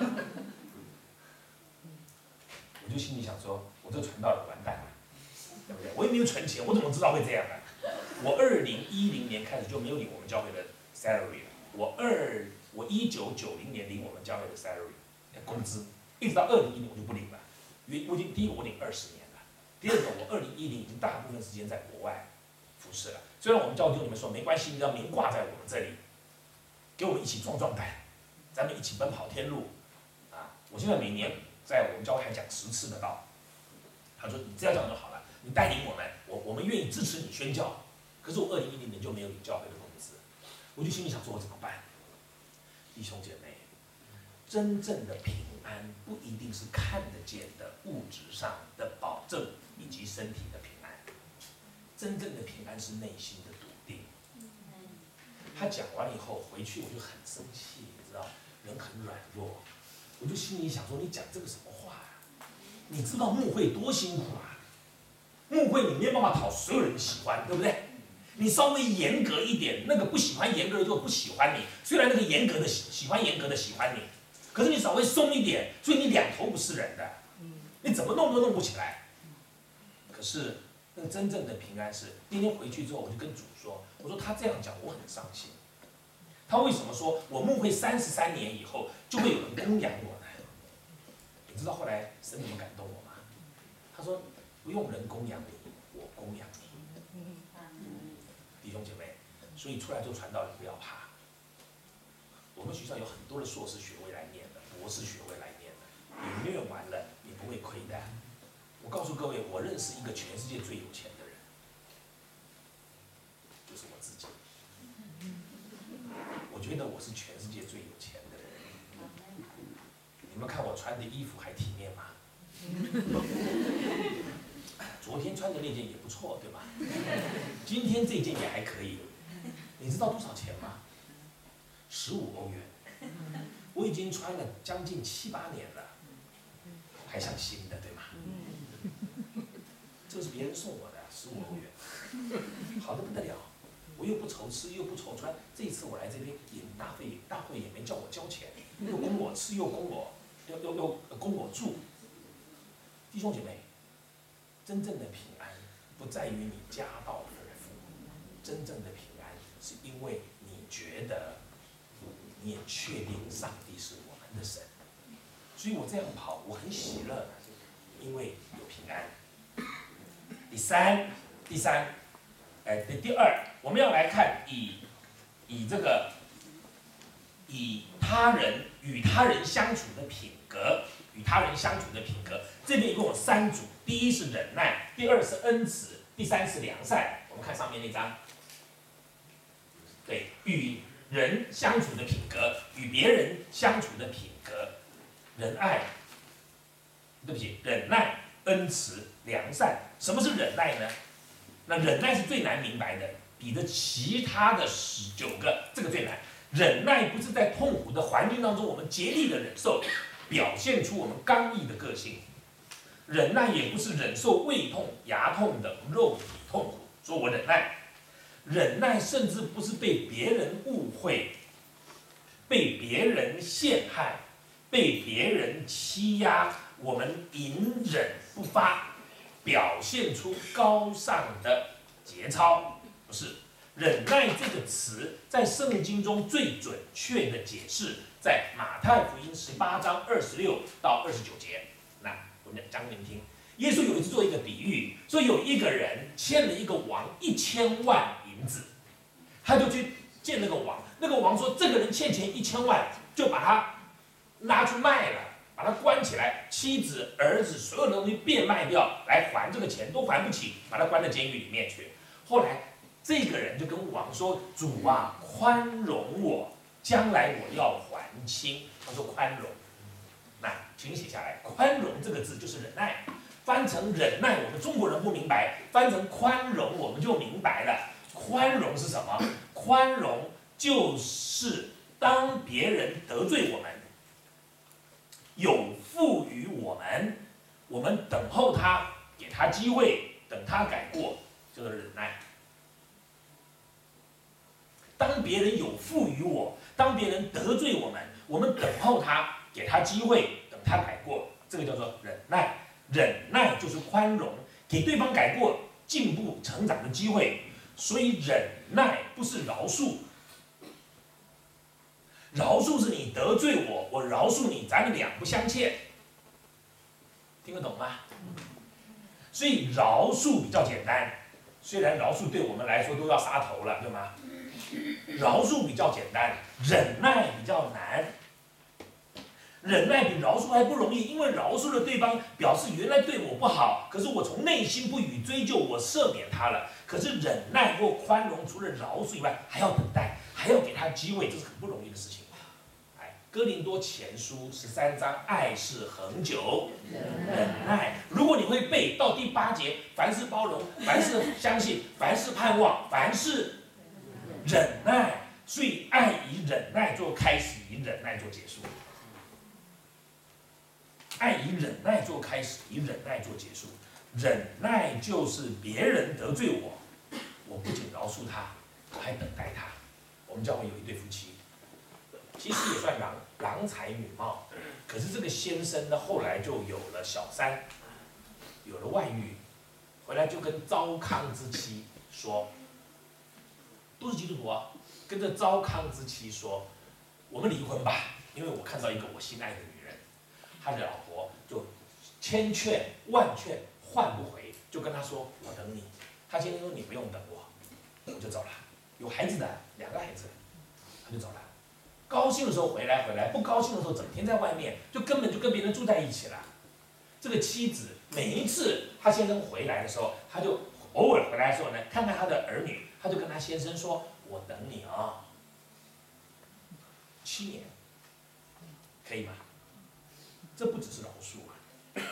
我就心里想说，我这传道人完蛋了，对不对？我也没有存钱，我怎么知道会这样呢？我2010年开始就没有领我们教会的 salary 了，我1990年领我们教会的 salary 工资，一直到2010年我就不领了，因为我已经第一个我领20年。第二个，我2010已经大部分时间在国外服侍了。虽然我们教会弟兄们说没关系，你要名挂在我们这里，给我们一起壮胆，咱们一起奔跑天路啊！我现在每年在我们教会还讲10次的道。他说你这样讲就好了，你带领我们愿意支持你宣教。可是我2010年就没有领教会的工资，我就心里想说我怎么办？弟兄姐妹，真正的平安不一定是看得见的物质上的保证以及身体的平安，真正的平安是内心的笃定。他讲完以后回去我就很生气，你知道，人很软弱，我就心里想说你讲这个什么话啊？你知道牧会多辛苦啊？牧会你没有办法讨所有人喜欢，对不对？你稍微严格一点，那个不喜欢严格的就不喜欢你，虽然那个严格的喜欢严格的喜欢你。可是你稍微松一点，所以你两头不是人的，你怎么弄都弄不起来。可是那个真正的平安是，那天回去之后，我就跟主说，我说他这样讲我很伤心。他为什么说我牧会33年以后就会有人供养我呢？你知道后来神怎么感动我吗？他说不用人供养你，我供养你。弟兄姐妹，所以出来做传道人不要怕。我们学校有很多的硕士学位来念的，博士学位来念的，你念完了你不会亏的。我告诉各位，我认识一个全世界最有钱的人，就是我自己。我觉得我是全世界最有钱的人。你们看我穿的衣服还体面吗？昨天穿的那件也不错，对吧？今天这件也还可以。 你知道多少钱吗？15欧元。我已经穿了将近7、8年了，还像新的，对吗？这是别人送我的15欧元，好的不得了。我又不愁吃又不愁穿，这一次我来这边也大会也没叫我交钱，又供我吃又供我供我住。弟兄姐妹，真正的平安不在于你家道丰富，真正的平安是因为你觉得你也确定上帝是我们的神，所以我这样跑我很喜乐，因为有平安。第三，第二，我们要来看与他人相处的品格，这边一共有3组，第一是忍耐，第二是恩慈，第三是良善。我们看上面那张，对，与人相处的品格，与别人相处的品格，忍耐、恩慈、良善。什么是忍耐呢？那忍耐是最难明白的，比着其他的19个，这个最难。忍耐不是在痛苦的环境当中我们竭力的忍受，表现出我们刚毅的个性。忍耐也不是忍受胃痛、牙痛的肉体痛苦，说我忍耐。忍耐甚至不是被别人误会、被别人陷害、被别人欺压，我们隐忍不发，表现出高尚的节操，不是。忍耐这个词在圣经中最准确的解释，在马太福音18章26到29节。那我们讲给你们听。耶稣有一次做一个比喻，说有一个人欠了一个王1000万银子，他就去见那个王，那个王说这个人欠钱1000万，就把他拿去卖了，把他关起来，妻子、儿子所有的东西变卖掉来还这个钱，都还不起，把他关到监狱里面去。后来这个人就跟王说：“主啊，宽容我，将来我要还清。”他说宽容，那请写下来，宽容这个字就是忍耐。翻成忍耐，我们中国人不明白；翻成宽容，我们就明白了。宽容是什么？宽容就是当别人得罪我们，有负于我们，我们等候他，给他机会，等他改过，就是忍耐。当别人有负于我，当别人得罪我们，我们等候他，给他机会，等他改过，这个叫做忍耐。忍耐就是宽容，给对方改过、进步、成长的机会。所以忍耐不是饶恕，饶恕是你得罪我，我饶恕你，咱们两不相欠。听得懂吗？所以饶恕比较简单，虽然饶恕对我们来说都要杀头了，对吗？饶恕比较简单，忍耐比较难。忍耐比饶恕还不容易，因为饶恕了对方，表示原来对我不好，可是我从内心不予追究，我赦免他了。可是忍耐或宽容，除了饶恕以外，还要等待，还要给他机会，这是很不容易的事情。哥林多前书13章，爱是恒久忍耐。如果你会背到第8节，凡事包容，凡事相信，凡事盼望，凡事忍耐。所以爱以忍耐做开始，以忍耐做结束。爱以忍耐做开始，以忍耐做结束。忍耐就是别人得罪我，我不仅饶恕他，我还等待他。我们教会有一对夫妻，其实也算郎才女貌，可是这个先生呢，后来就有了小三，有了外遇，回来就跟糟糠之妻说，都是基督徒啊，跟着糟糠之妻说，我们离婚吧，因为我看到一个我心爱的女人。他的老婆就千劝万劝换不回，就跟他说：“我等你。”他先生说：“你不用等我，我就走了。”有孩子的，2个孩子，他就走了。高兴的时候回来，不高兴的时候整天在外面，就根本就跟别人住在一起了。这个妻子每一次他先生回来的时候，他就偶尔回来的时候呢，看看他的儿女，他就跟他先生说：“我等你啊，7年，可以吗？”这不只是饶恕啊，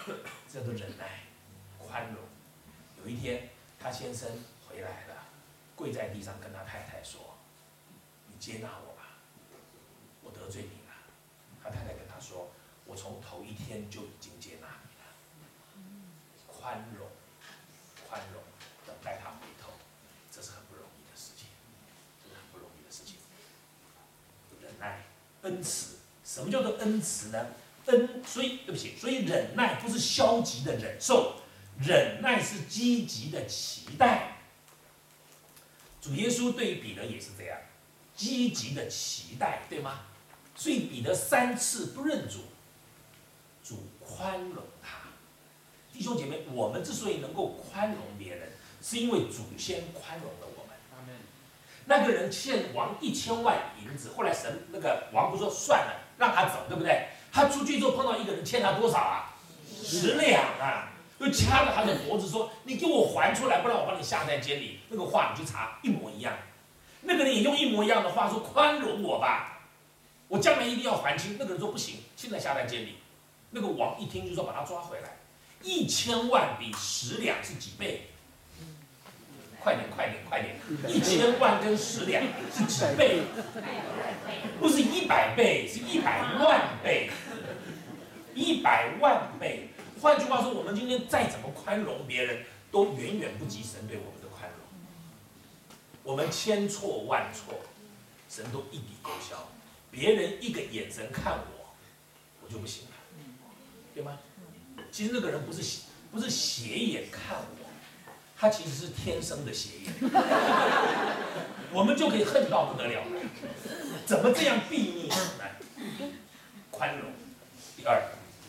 这叫做忍耐、宽容。有一天，他先生回来了， 跪在地上跟他太太说：“你接纳我吧，我得罪你了。”他太太跟他说：“我从头一天就已经接纳你了。”宽容，宽容，等待他回头，这是很不容易的事情，这是很不容易的事情。忍耐，恩慈，什么叫做恩慈呢？所以忍耐不是消极的忍受，忍耐是积极的期待。主耶稣对于彼得也是这样，积极的期待，对吗？所以彼得3次不认主，主宽容他。弟兄姐妹，我们之所以能够宽容别人，是因为祖先宽容了我们。那个人欠王1000万银子，后来神那个王不说算了，让他走，对不对？他出去之后碰到一个人欠他多少啊？10两啊！就掐着他的脖子说：“你给我还出来，不然我把你下在监里。”那个话你去查，一模一样。那个人也用一模一样的话说：“宽容我吧，我将来一定要还清。”那个人说：“不行，现在下在监里。”那个王一听就说：“把他抓回来。”1000万比10两是几倍？快点！1000万跟10两是几倍？不是100倍，是100万倍，100万倍。换句话说，我们今天再怎么宽容别人，都远远不及神对我们的宽容。我们千错万错，神都一笔勾销。别人一个眼神看我，我就不行了，对吗？其实那个人不是斜眼看我，他其实是天生的斜眼，我们就可以恨到不得了了。怎么这样避逆呢？宽容。第二，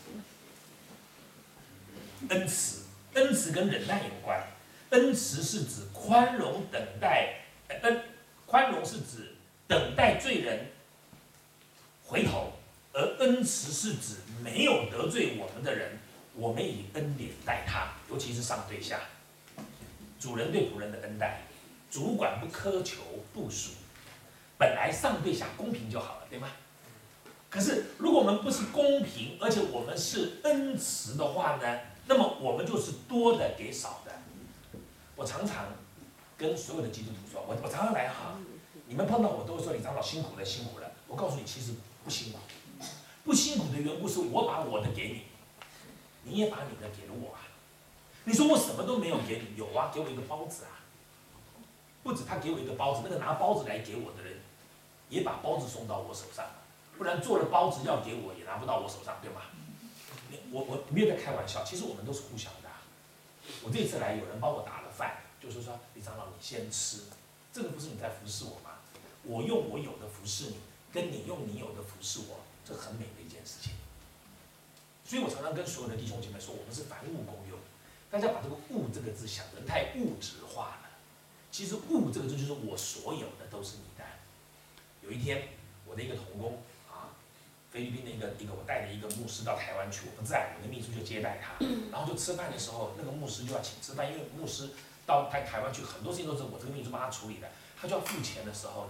恩慈，恩慈跟忍耐有关。恩慈是指宽容等待，宽容是指等待罪人回头，而恩慈是指没有得罪我们的人，我们以恩典待他，尤其是上对下，主人对仆人的恩待，主管不苛求部属，本来上对下公平就好了，对吗？可是如果我们不是公平，而且我们是恩慈的话呢，那么我们就是多的给少的。我常常跟所有的基督徒说，我常常来哈，你们碰到我都会说李长老辛苦了辛苦了。我告诉你，其实不辛苦，不辛苦的缘故是我把我的给你，你也把你的给了我啊。你说我什么都没有给你，有啊，给我一个包子啊。不止他给我一个包子，那个拿包子来给我的人，也把包子送到我手上，不然做了包子要给我也拿不到我手上，对吗？我没有在开玩笑，其实我们都是互相的啊。我这次来，有人帮我打了饭，就是说李长老你先吃，这个不是你在服侍我吗？我用我有的服侍你，跟你用你有的服侍我，这很美的一件事情。所以我常常跟所有的弟兄姐妹说，我们是凡物公用。大家把这个物这个字想得太物质化了，其实物这个字就是我所有的都是你的。有一天，我的一个同工啊，菲律宾的一个我带的一个牧师到台湾去，我不在，我的秘书就接待他，然后就吃饭的时候，那个牧师就要请吃饭，因为牧师到台湾去，很多事情都是我这个秘书帮他处理的，他就要付钱的时候呢，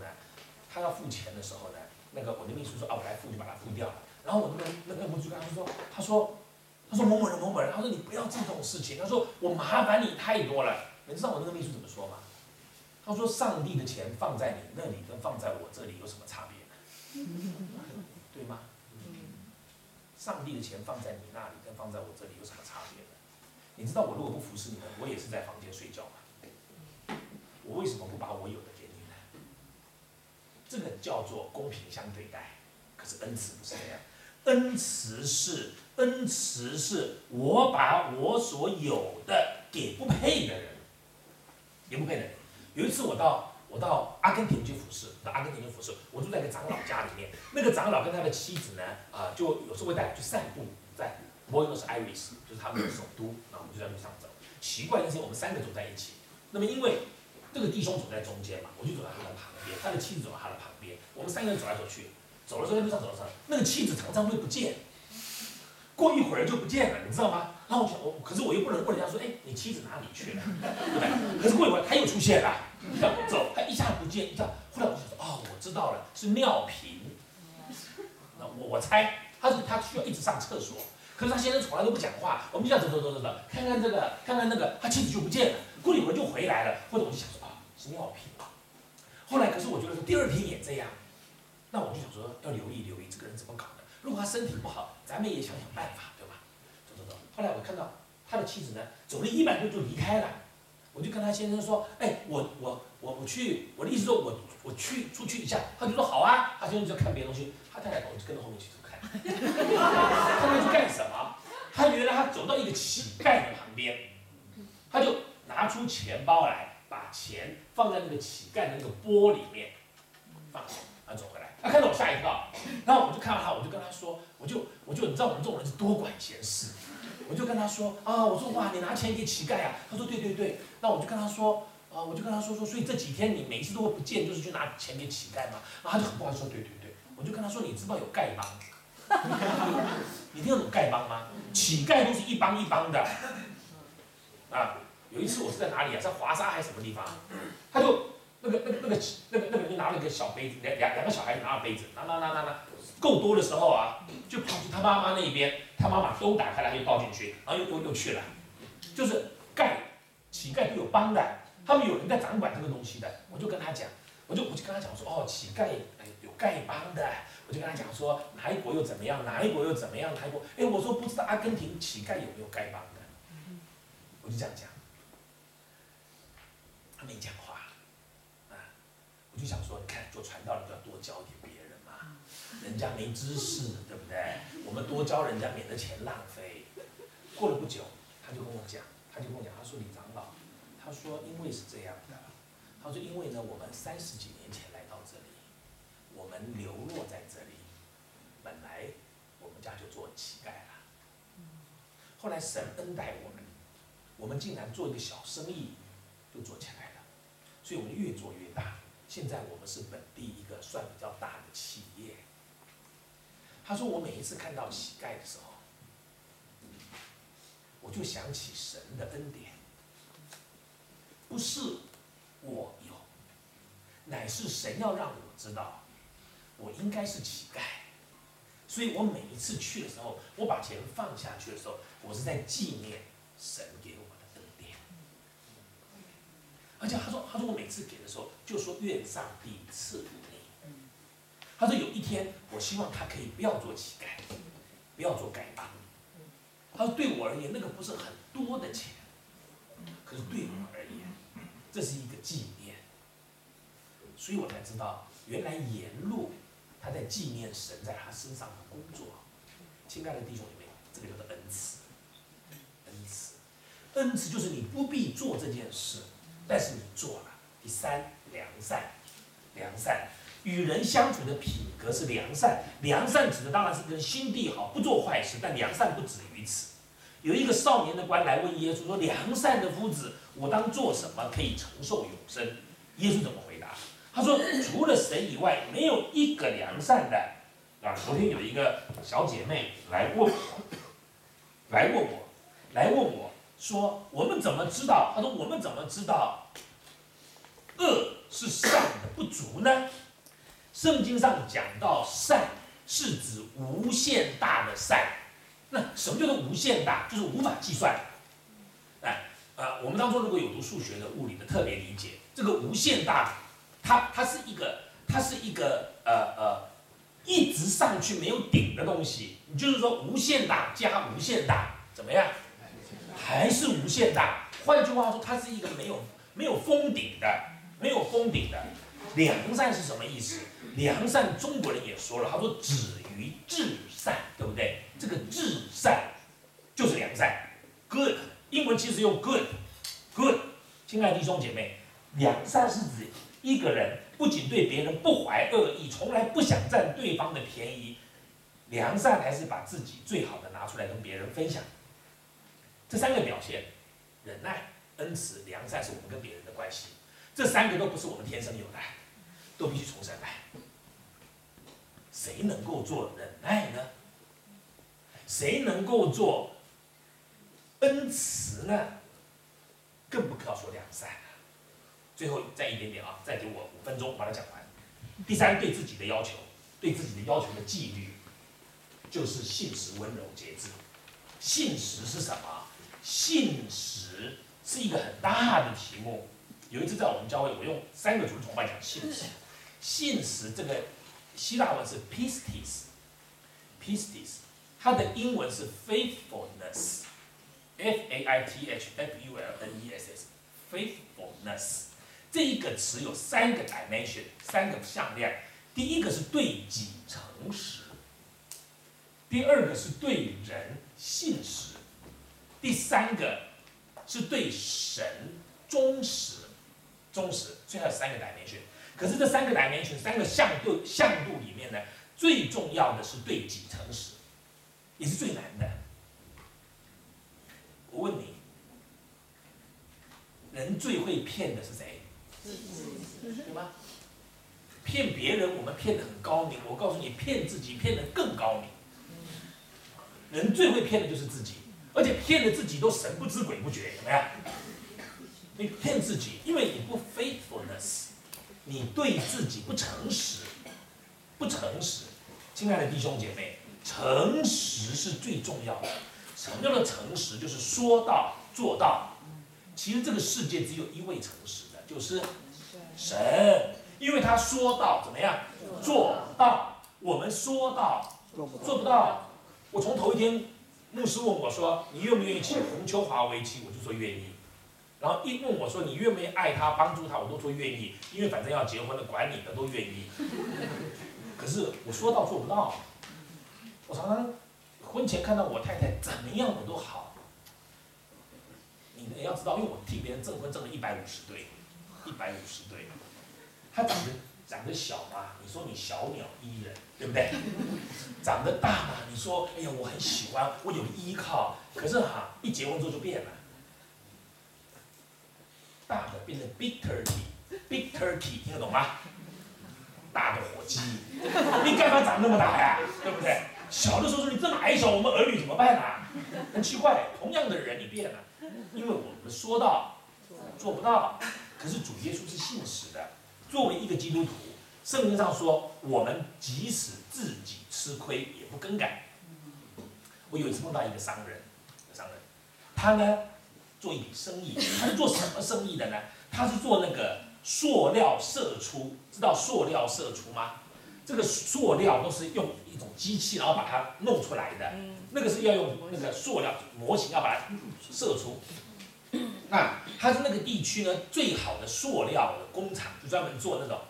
那个我的秘书说啊，我来付，就把它付掉了。然后我那个牧师跟他说，他说某某人，他说你不要这种事情，他说我麻烦你太多了。你知道我那个秘书怎么说吗？他说上帝的钱放在你那里跟放在我这里有什么差别呢？对吗？上帝的钱放在你那里跟放在我这里有什么差别呢？你知道我如果不服侍你们，我也是在房间睡觉吗？我为什么不把我有的给你呢？这个叫做公平相对待。可是恩慈不是这样，恩慈是我把我所有的给不配的人，有一次我到阿根廷去服侍，我住在一个长老家里面，那个长老跟他的妻子呢，就有时候会带我去散步，在 Buenos Aires， 就是他们的首都，然后我们就在路上走。奇怪的是，我们3个走在一起，那么因为这个弟兄走在中间嘛，我就走在他的旁边，他的妻子走在他的旁边，我们3个人走来走去，走的时候在路上走的时候，那个妻子常常会不见，过一会儿就不见了，你知道吗？然后可是我又不能问人家说，你妻子哪里去了，对不对？可是过一会儿他又出现了，走，他一下不见，一下，后来我就说，我知道了，是尿频。那我猜他需要一直上厕所，可是他先生从来都不讲话，我们就这样走，看看这个，看看那个，他妻子就不见了，过了一会儿就回来了，或者我就想说， 是尿频。后来可是我觉得说第二天也这样，那我就想说要留意这个人怎么搞的。如果他身体不好，咱们也想想办法，对吧？走。后来我看到他的妻子呢，走了100步就离开了。我就跟他先生说，哎，我去，我的意思说我出去一下，他就说好啊，他先生就看别的东西，他太太我就跟着后面去看，他们去干什么？他原来他走到一个乞丐的旁边，他就拿出钱包来，把钱放在那个乞丐的那个钵里面，放好，他走回来，他看到我吓一跳，然后我就看到他，我就跟他说，我就你知道我们这种人是多管闲事。我就跟他说啊，我说哇，你拿钱给乞丐啊？他说对。那我就跟他说啊，所以这几天你每一次都会不见，就是去拿钱给乞丐吗？然后他就很不好意思说对。我就跟他说，你知道有丐帮？你听得懂丐帮吗？乞丐都是一帮一帮的。啊，有一次我是在哪里啊？在华沙还是什么地方？他就那个人就拿了一个小杯子，两个小孩拿了杯子，拿，够多的时候啊，就跑去他妈妈那边，他妈妈都打开了，他就倒进去，然后又去了。就是乞丐都有帮的，他们有人在掌管这个东西的。我就跟他讲，我就跟他讲说，哦，乞丐有丐帮的。我就跟他讲说，哪一国又怎么样，哪一国，哎，我说不知道阿根廷乞丐有没有丐帮的，我就这样讲，他没讲话，啊，我就想说，你看做传道人就要多教一点别人嘛，人家没知识，对不对？我们多教人家，免得钱浪费。过了不久，他就跟我讲，他说李长老，他说因为是这样的，他说因为呢，我们30几年前来到这里。我们流落在这里，本来我们家就做乞丐了。后来神恩待我们竟然做一个小生意就做起来了，所以我们越做越大。现在我们是本地一个算比较大的企业。他说我每一次看到乞丐的时候，我就想起神的恩典，不是我有，乃是神要让我知道。我应该是乞丐，所以我每一次去的时候，我把钱放下去的时候，我是在纪念神给我的恩典。而且他说我每次给的时候，就说愿上帝赐福你。他说有一天，我希望他可以不要做乞丐，不要做丐帮。他说对我而言，那个不是很多的钱，可是对我而言，这是一个纪念。所以我才知道，原来沿路。他在纪念神在他身上的工作，亲爱的弟兄姐妹，这个叫做恩赐。恩赐就是你不必做这件事，但是你做了。第三，良善，与人相处的品格是良善。良善指的当然是跟心地好，不做坏事，但良善不止于此。有一个少年的官来问耶稣说：“良善的夫子，我当做什么可以承受永生？”耶稣怎么回答？他说：“除了神以外，没有一个良善的。”啊，昨天有一个小姐妹来问我说：“我们怎么知道？”她说：“我们怎么知道恶是善的不足呢？”圣经上讲到善，是指无限大的善。那什么叫做无限大？就是无法计算。我们当中如果有读数学的、物理的，特别理解这个无限大。它是一个一直上去没有顶的东西，你就是说无限大加无限大怎么样？还是无限大。换句话说，它是一个没有封顶的。良善是什么意思？良善中国人也说了，他说止于至善，对不对？这个至善就是良善 ，good， 英文其实用 good。亲爱的弟兄姐妹，良善是指一个人不仅对别人不怀恶意，从来不想占对方的便宜，良善还是把自己最好的拿出来跟别人分享。这三个表现，忍耐、恩慈、良善，是我们跟别人的关系。这三个都不是我们天生有的，都必须从神来。谁能够做忍耐呢？谁能够做恩慈呢？更不要说良善了。最后再一点点啊，再给我5分钟把它讲完。第三，对自己的要求的纪律，就是信实、温柔、节制。信实是什么？信实是一个很大的题目。 有一次在我们教会，我用3个主日崇拜讲信实。信实这个希腊文是 pistis， 它的英文是 faithfulness，faithfulness。这一个词有3个 dimension， 3个向量。第一个是对己诚实，第二个是对人信实，第3个是对神忠实。忠实，所以它有3个 dimension。可是这3个 dimension， 3个向度里面呢，最重要的是对己诚实，也是最难的。我问你，人最会骗的是谁？对吗？骗别人我们骗得很高明，我告诉你，骗自己骗得更高明。人最会骗的就是自己，而且骗了自己都神不知鬼不觉，有没有？你骗自己，因为你不 faithfulness， 你对自己不诚实，不诚实。亲爱的弟兄姐妹，诚实是最重要的。什么叫做诚实？就是说到做到。其实这个世界只有一位诚实的，就是神，因为他说到怎么样做到。我们说到做不到。我从头一天，牧师问我说：“你愿不愿意娶洪秋华为妻？”我就说愿意。然后一问我说：“你愿不愿意爱他、帮助他？”我都说愿意，因为反正要结婚了，管你的都愿意。可是我说到做不到。我常常婚前看到我太太怎么样我都好。你也要知道，因为我替别人证婚证了150对，150对。她长得小嘛，你说你小鸟依人，对不对？长得大嘛，你说哎呀我很喜欢，我有依靠。可是一结婚之后就变了。大的变成 big turkey， 听得懂吗？大的火鸡，你干嘛长那么大呀？对不对？小的时候说你这么矮小，我们儿女怎么办啊？很奇怪，同样的人你变了，因为我们说到做不到。可是主耶稣是信实的。作为一个基督徒，圣经上说，我们即使自己吃亏也不更改。我有一次碰到一个商人，他呢做一笔生意，他是做什么生意的呢？他是做那个塑料射出，知道塑料射出吗？这个塑料都是用一种机器，然后把它弄出来的。那个是要用那个塑料模型，要把它射出。那它是那个地区呢最好的塑料的工厂，就专门做那种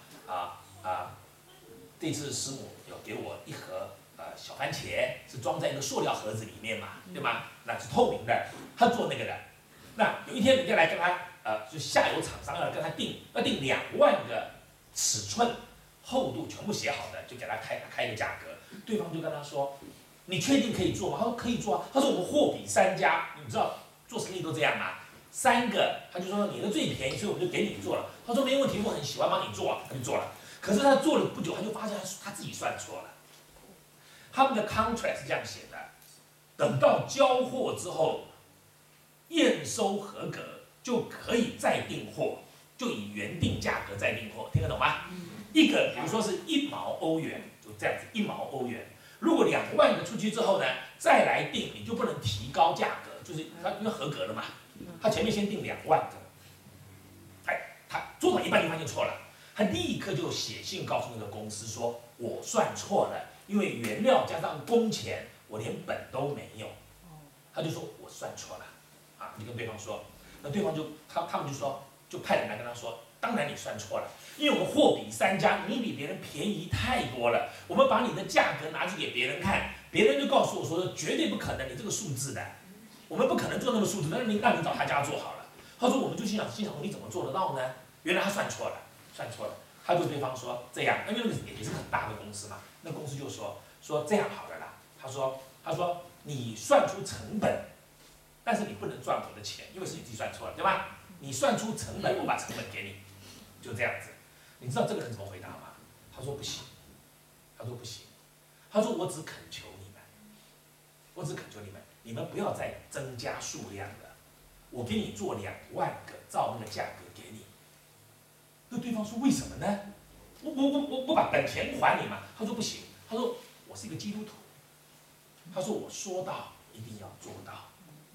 这次师母有给我一盒小番茄，是装在一个塑料盒子里面嘛，对吗？那是透明的，他做那个的。那有一天人家来跟他就下游厂商要跟他要订2万个尺寸、厚度全部写好的，就给他开一个价格。对方就跟他说：“你确定可以做吗？”他说：“可以做啊。”他说：“我们货比3家，你知道做生意都这样啊。3个，他就说你的最便宜，所以我就给你做了。”他说：“没问题，我很喜欢帮你做啊。”他就做了。可是他做了不久，他就发现他自己算错了。他们的 contract 是这样写的：等到交货之后，验收合格就可以再订货，就以原定价格再订货，听得懂吗？一个比如说是1毛欧元，就这样子1毛欧元。如果2万个出去之后呢，再来订，你就不能提高价格，就是他因为合格了嘛，他前面先订2万个，他做到一半就发现错了，他立刻就写信告诉那个公司说，我算错了，因为原料加上工钱，我连本都没有。他就说我算错了，就跟对方说，那对方就他们就说，就派人来跟他说，当然你算错了，因为我们货比3家，你比别人便宜太多了，我们把你的价格拿去给别人看，别人就告诉我说绝对不可能，你这个数字的，我们不可能做那个数字，那让你找他家做好了。他说我们就心想你怎么做得到呢？原来他算错了，他对对方说这样，因为那个也是很大的公司嘛，那公司就说这样好了啦，他说你算出成本，但是你不能赚我的钱，因为是你自己算错了，对吧？你算出成本，我把成本给你，就这样子。你知道这个人怎么回答吗？他说不行，他说我只恳求你们，你们不要再增加数量了，我给你做2万个，照那个价格给你。那对方说为什么呢？我把本钱还你嘛。他说不行，他说我是一个基督徒，他说我说到一定要做到。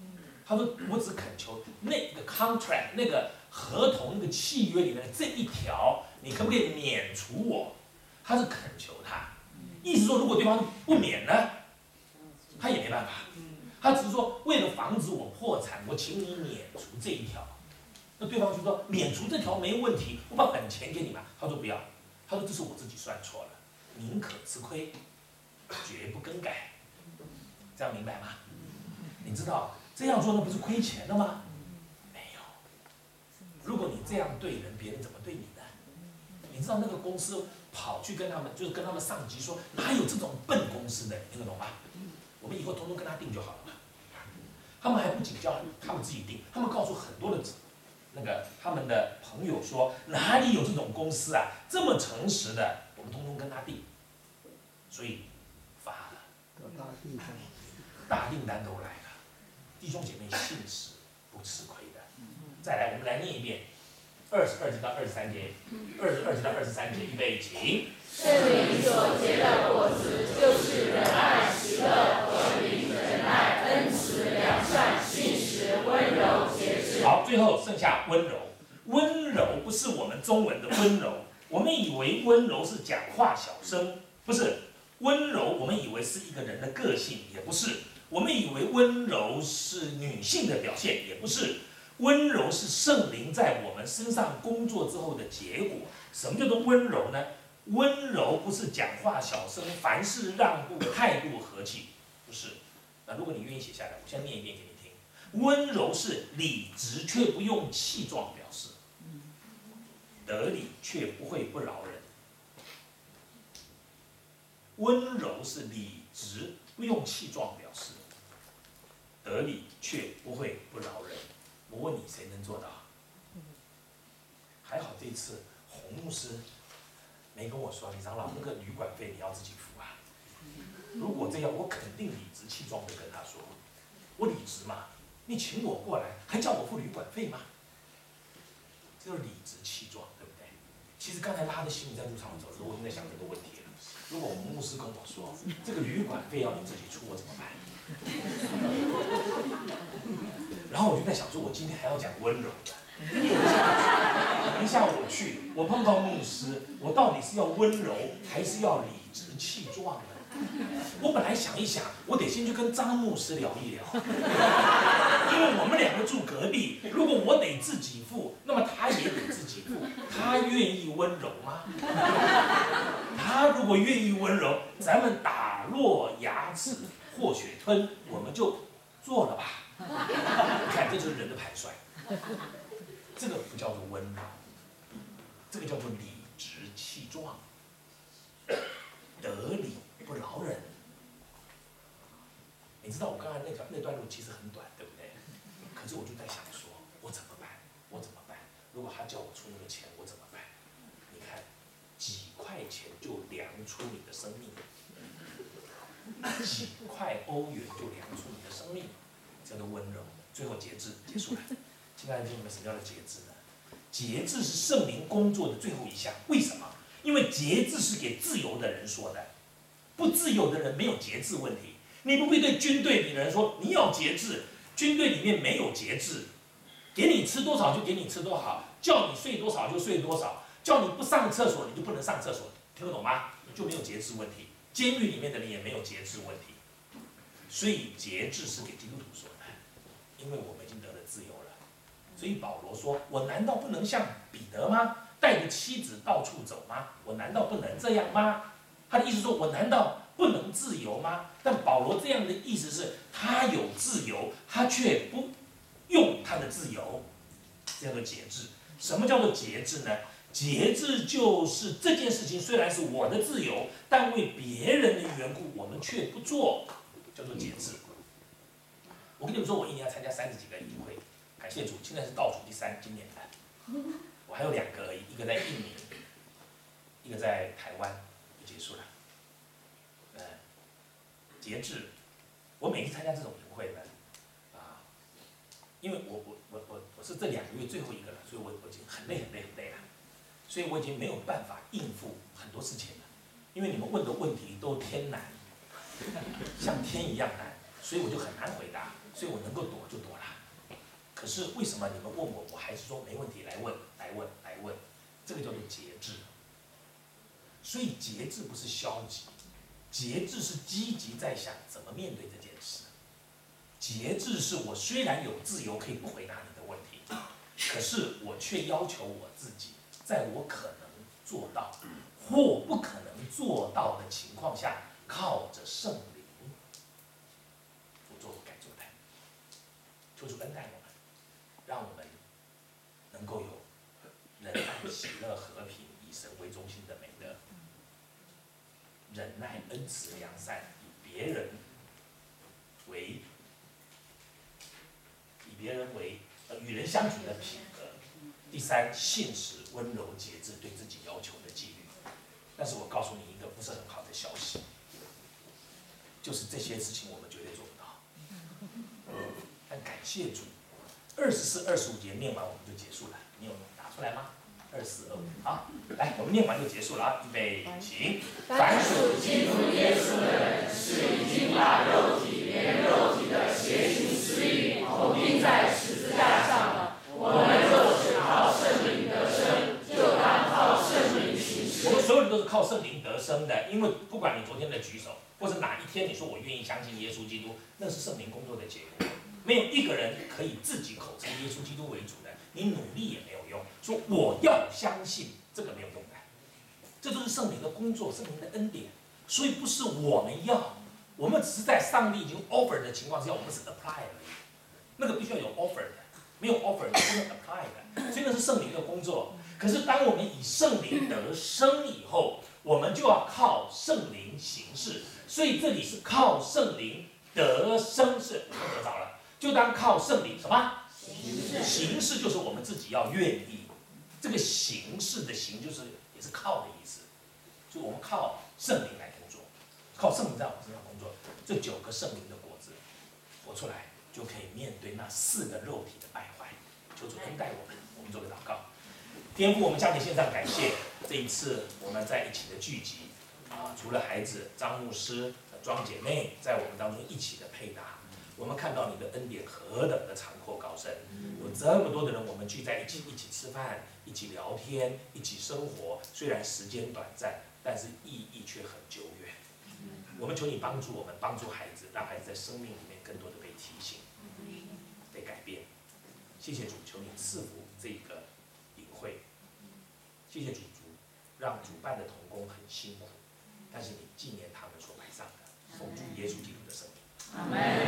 他说我只恳求那个 contract 那个合同那个契约里面的这一条，你可不可以免除我？他是恳求他，意思说如果对方不免呢，他也没办法。他只是说为了防止我破产，我请你免除这一条。那对方就说免除这条没问题，我把本钱给你嘛。他说不要，他说这是我自己算错了，宁可吃亏，绝不更改。这样明白吗？你知道这样做那不是亏钱了吗？没有。如果你这样对人，别人怎么对你呢？你知道那个公司跑去跟他们，就是跟他们上级说，哪有这种笨公司的，听得懂吗？我们以后统统跟他定就好了嘛。他们还不仅叫他们自己定，他们告诉很多的那个他们的朋友说，哪里有这种公司啊，这么诚实的，我们统统跟他定。所以发了，大订单都来了，弟兄姐妹信实不吃亏的。再来，我们来念一遍22节到23节，22节到23节，预备起。 圣灵所结的果子，就是仁爱、喜乐、和平、忍耐、恩慈、良善、信实、温柔、节制。 好，最后剩下温柔。温柔不是我们中文的温柔，我们以为温柔是讲话小声，不是。温柔我们以为是一个人的个性，也不是。我们以为温柔是女性的表现，也不是。温柔是圣灵在我们身上工作之后的结果。什么叫做温柔呢？温柔不是讲话小声，凡事让步，态度和气，不是。那如果你愿意写下来，我先念一遍给你听。温柔是理直却不用气壮表示，得理却不会不饶人。温柔是理直不用气壮表示，得理却不会不饶人。我问你，谁能做到？还好这一次洪牧师没跟我说，李长老那个旅馆费你要自己付啊。如果这样，我肯定理直气壮地跟他说，我理直嘛，你请我过来，还叫我付旅馆费吗？这就是理直气壮，对不对？其实刚才拉着行李在路上走的时候，我就在想这个问题了。如果我们牧师跟我说，这个旅馆费要你自己出，我怎么办？然后我就在想说，我今天还要讲温柔的。等一下我去，我碰到牧师，我到底是要温柔还是要理直气壮呢？我本来想一想，我得先去跟张牧师聊一聊，因为我们两个住隔壁，如果我得自己付，那么他也得自己付，他愿意温柔吗？他如果愿意温柔，咱们打落牙齿或血吞，我们就做了吧。你看，这就是人的盘算。这个不叫做温柔，这个叫做理直气壮，得理不饶人。你知道我刚才那段路其实很短，对不对？可是我就在想说，我怎么办？我怎么办？如果他叫我出那个钱，我怎么办？你看，几块钱就量出你的生命，几块欧元就量出你的生命，叫做温柔。最后节制结束了。亲爱的弟兄们，什么叫做节制呢？节制是圣灵工作的最后一项。为什么？因为节制是给自由的人说的，不自由的人没有节制问题。你不必对军队里的人说你要节制，军队里面没有节制，给你吃多少就给你吃多少，叫你睡多少就睡多少，叫你不上厕所你就不能上厕所，听得懂吗？就没有节制问题。监狱里面的人也没有节制问题。所以节制是给基督徒说的，因为我们已经得了自由了。所以保罗说，我难道不能像彼得吗？带着妻子到处走吗？我难道不能这样吗？他的意思说，我难道不能自由吗？但保罗这样的意思是，他有自由，他却不用他的自由，这叫做节制。什么叫做节制呢？节制就是这件事情虽然是我的自由，但为别人的缘故，我们却不做，叫做节制。我跟你们说，我一年要参加30几个营会，感谢主，现在是倒数第3，今年的。我还有2个而已，一个在印尼，一个在台湾，就结束了。节制，我每次参加这种营会呢，因为我是这2个月最后一个了，所以我已经很累了，所以我已经没有办法应付很多事情了，因为你们问的问题都天难，像天一样难， 所以我就很难回答，所以我能够躲就躲了。可是为什么你们问我，我还是说没问题，来问，来问，来问，这个叫做节制。所以节制不是消极，节制是积极在想怎么面对这件事。节制是我虽然有自由可以不回答你的问题，可是我却要求我自己，在我可能做到或不可能做到的情况下，靠着圣灵，我做我该做的。求主恩待我们，让我们能够有仁爱、喜乐、和平，以神为中心的美德。忍耐、恩慈、良善，以别人为与人相处的品格。第三，信实、温柔、节制，对自己要求的纪律。但是我告诉你一个不是很好的消息，就是这些事情我们绝对做不到。但感谢主，24、25节念完我们就结束了。你有打出来吗？24、25，好，来，我们念完就结束了啊！预备，起。 凡属基督耶稣的人，是已经把肉体连肉体的邪情私欲同钉在十字架上了。我们就是靠圣灵得生，就当靠圣灵行事。 我们所有人都是靠圣灵得生的，因为不管你昨天的举手，或者哪一天你说我愿意相信耶稣基督，那是圣灵工作的结果。没有一个人可以自己口称耶稣基督为主的，你努力也没有用。说我要相信，这个没有用的，这都是圣灵的工作，圣灵的恩典。所以不是我们要，我们只是在上帝已经 offer 的情况下，我们是 apply 而已。那个必须要有 offer 的，没有 offer 的不能 apply 的，所以那是圣灵的工作。可是当我们以圣灵得生以后，我们就要靠圣灵行事。所以这里是靠圣灵得生，是我们得着了。就当靠圣灵什么？行事就是我们自己要愿意。这个行事的行就是也是靠的意思，所以我们靠圣灵来工作，靠圣灵在我们身上工作。这9个圣灵的果子活出来，就可以面对那4个肉体的败坏。求主恩待我们，我们做个祷告。天父，我们向你献上感谢，这一次我们在一起的聚集除了孩子张牧师、庄姐妹在我们当中一起的配搭，我们看到你的恩典何等的长阔高深，有这么多的人，我们聚在一起吃饭，一起聊天，一起生活。虽然时间短暂，但是意义却很久远。我们求你帮助我们，帮助孩子，让孩子在生命里面更多的被提醒、被改变。谢谢主，求你赐福这个营会。谢谢主，让主办的同工很辛苦，但是你纪念他们所摆上的，奉主耶稣基督的圣名。 阿门。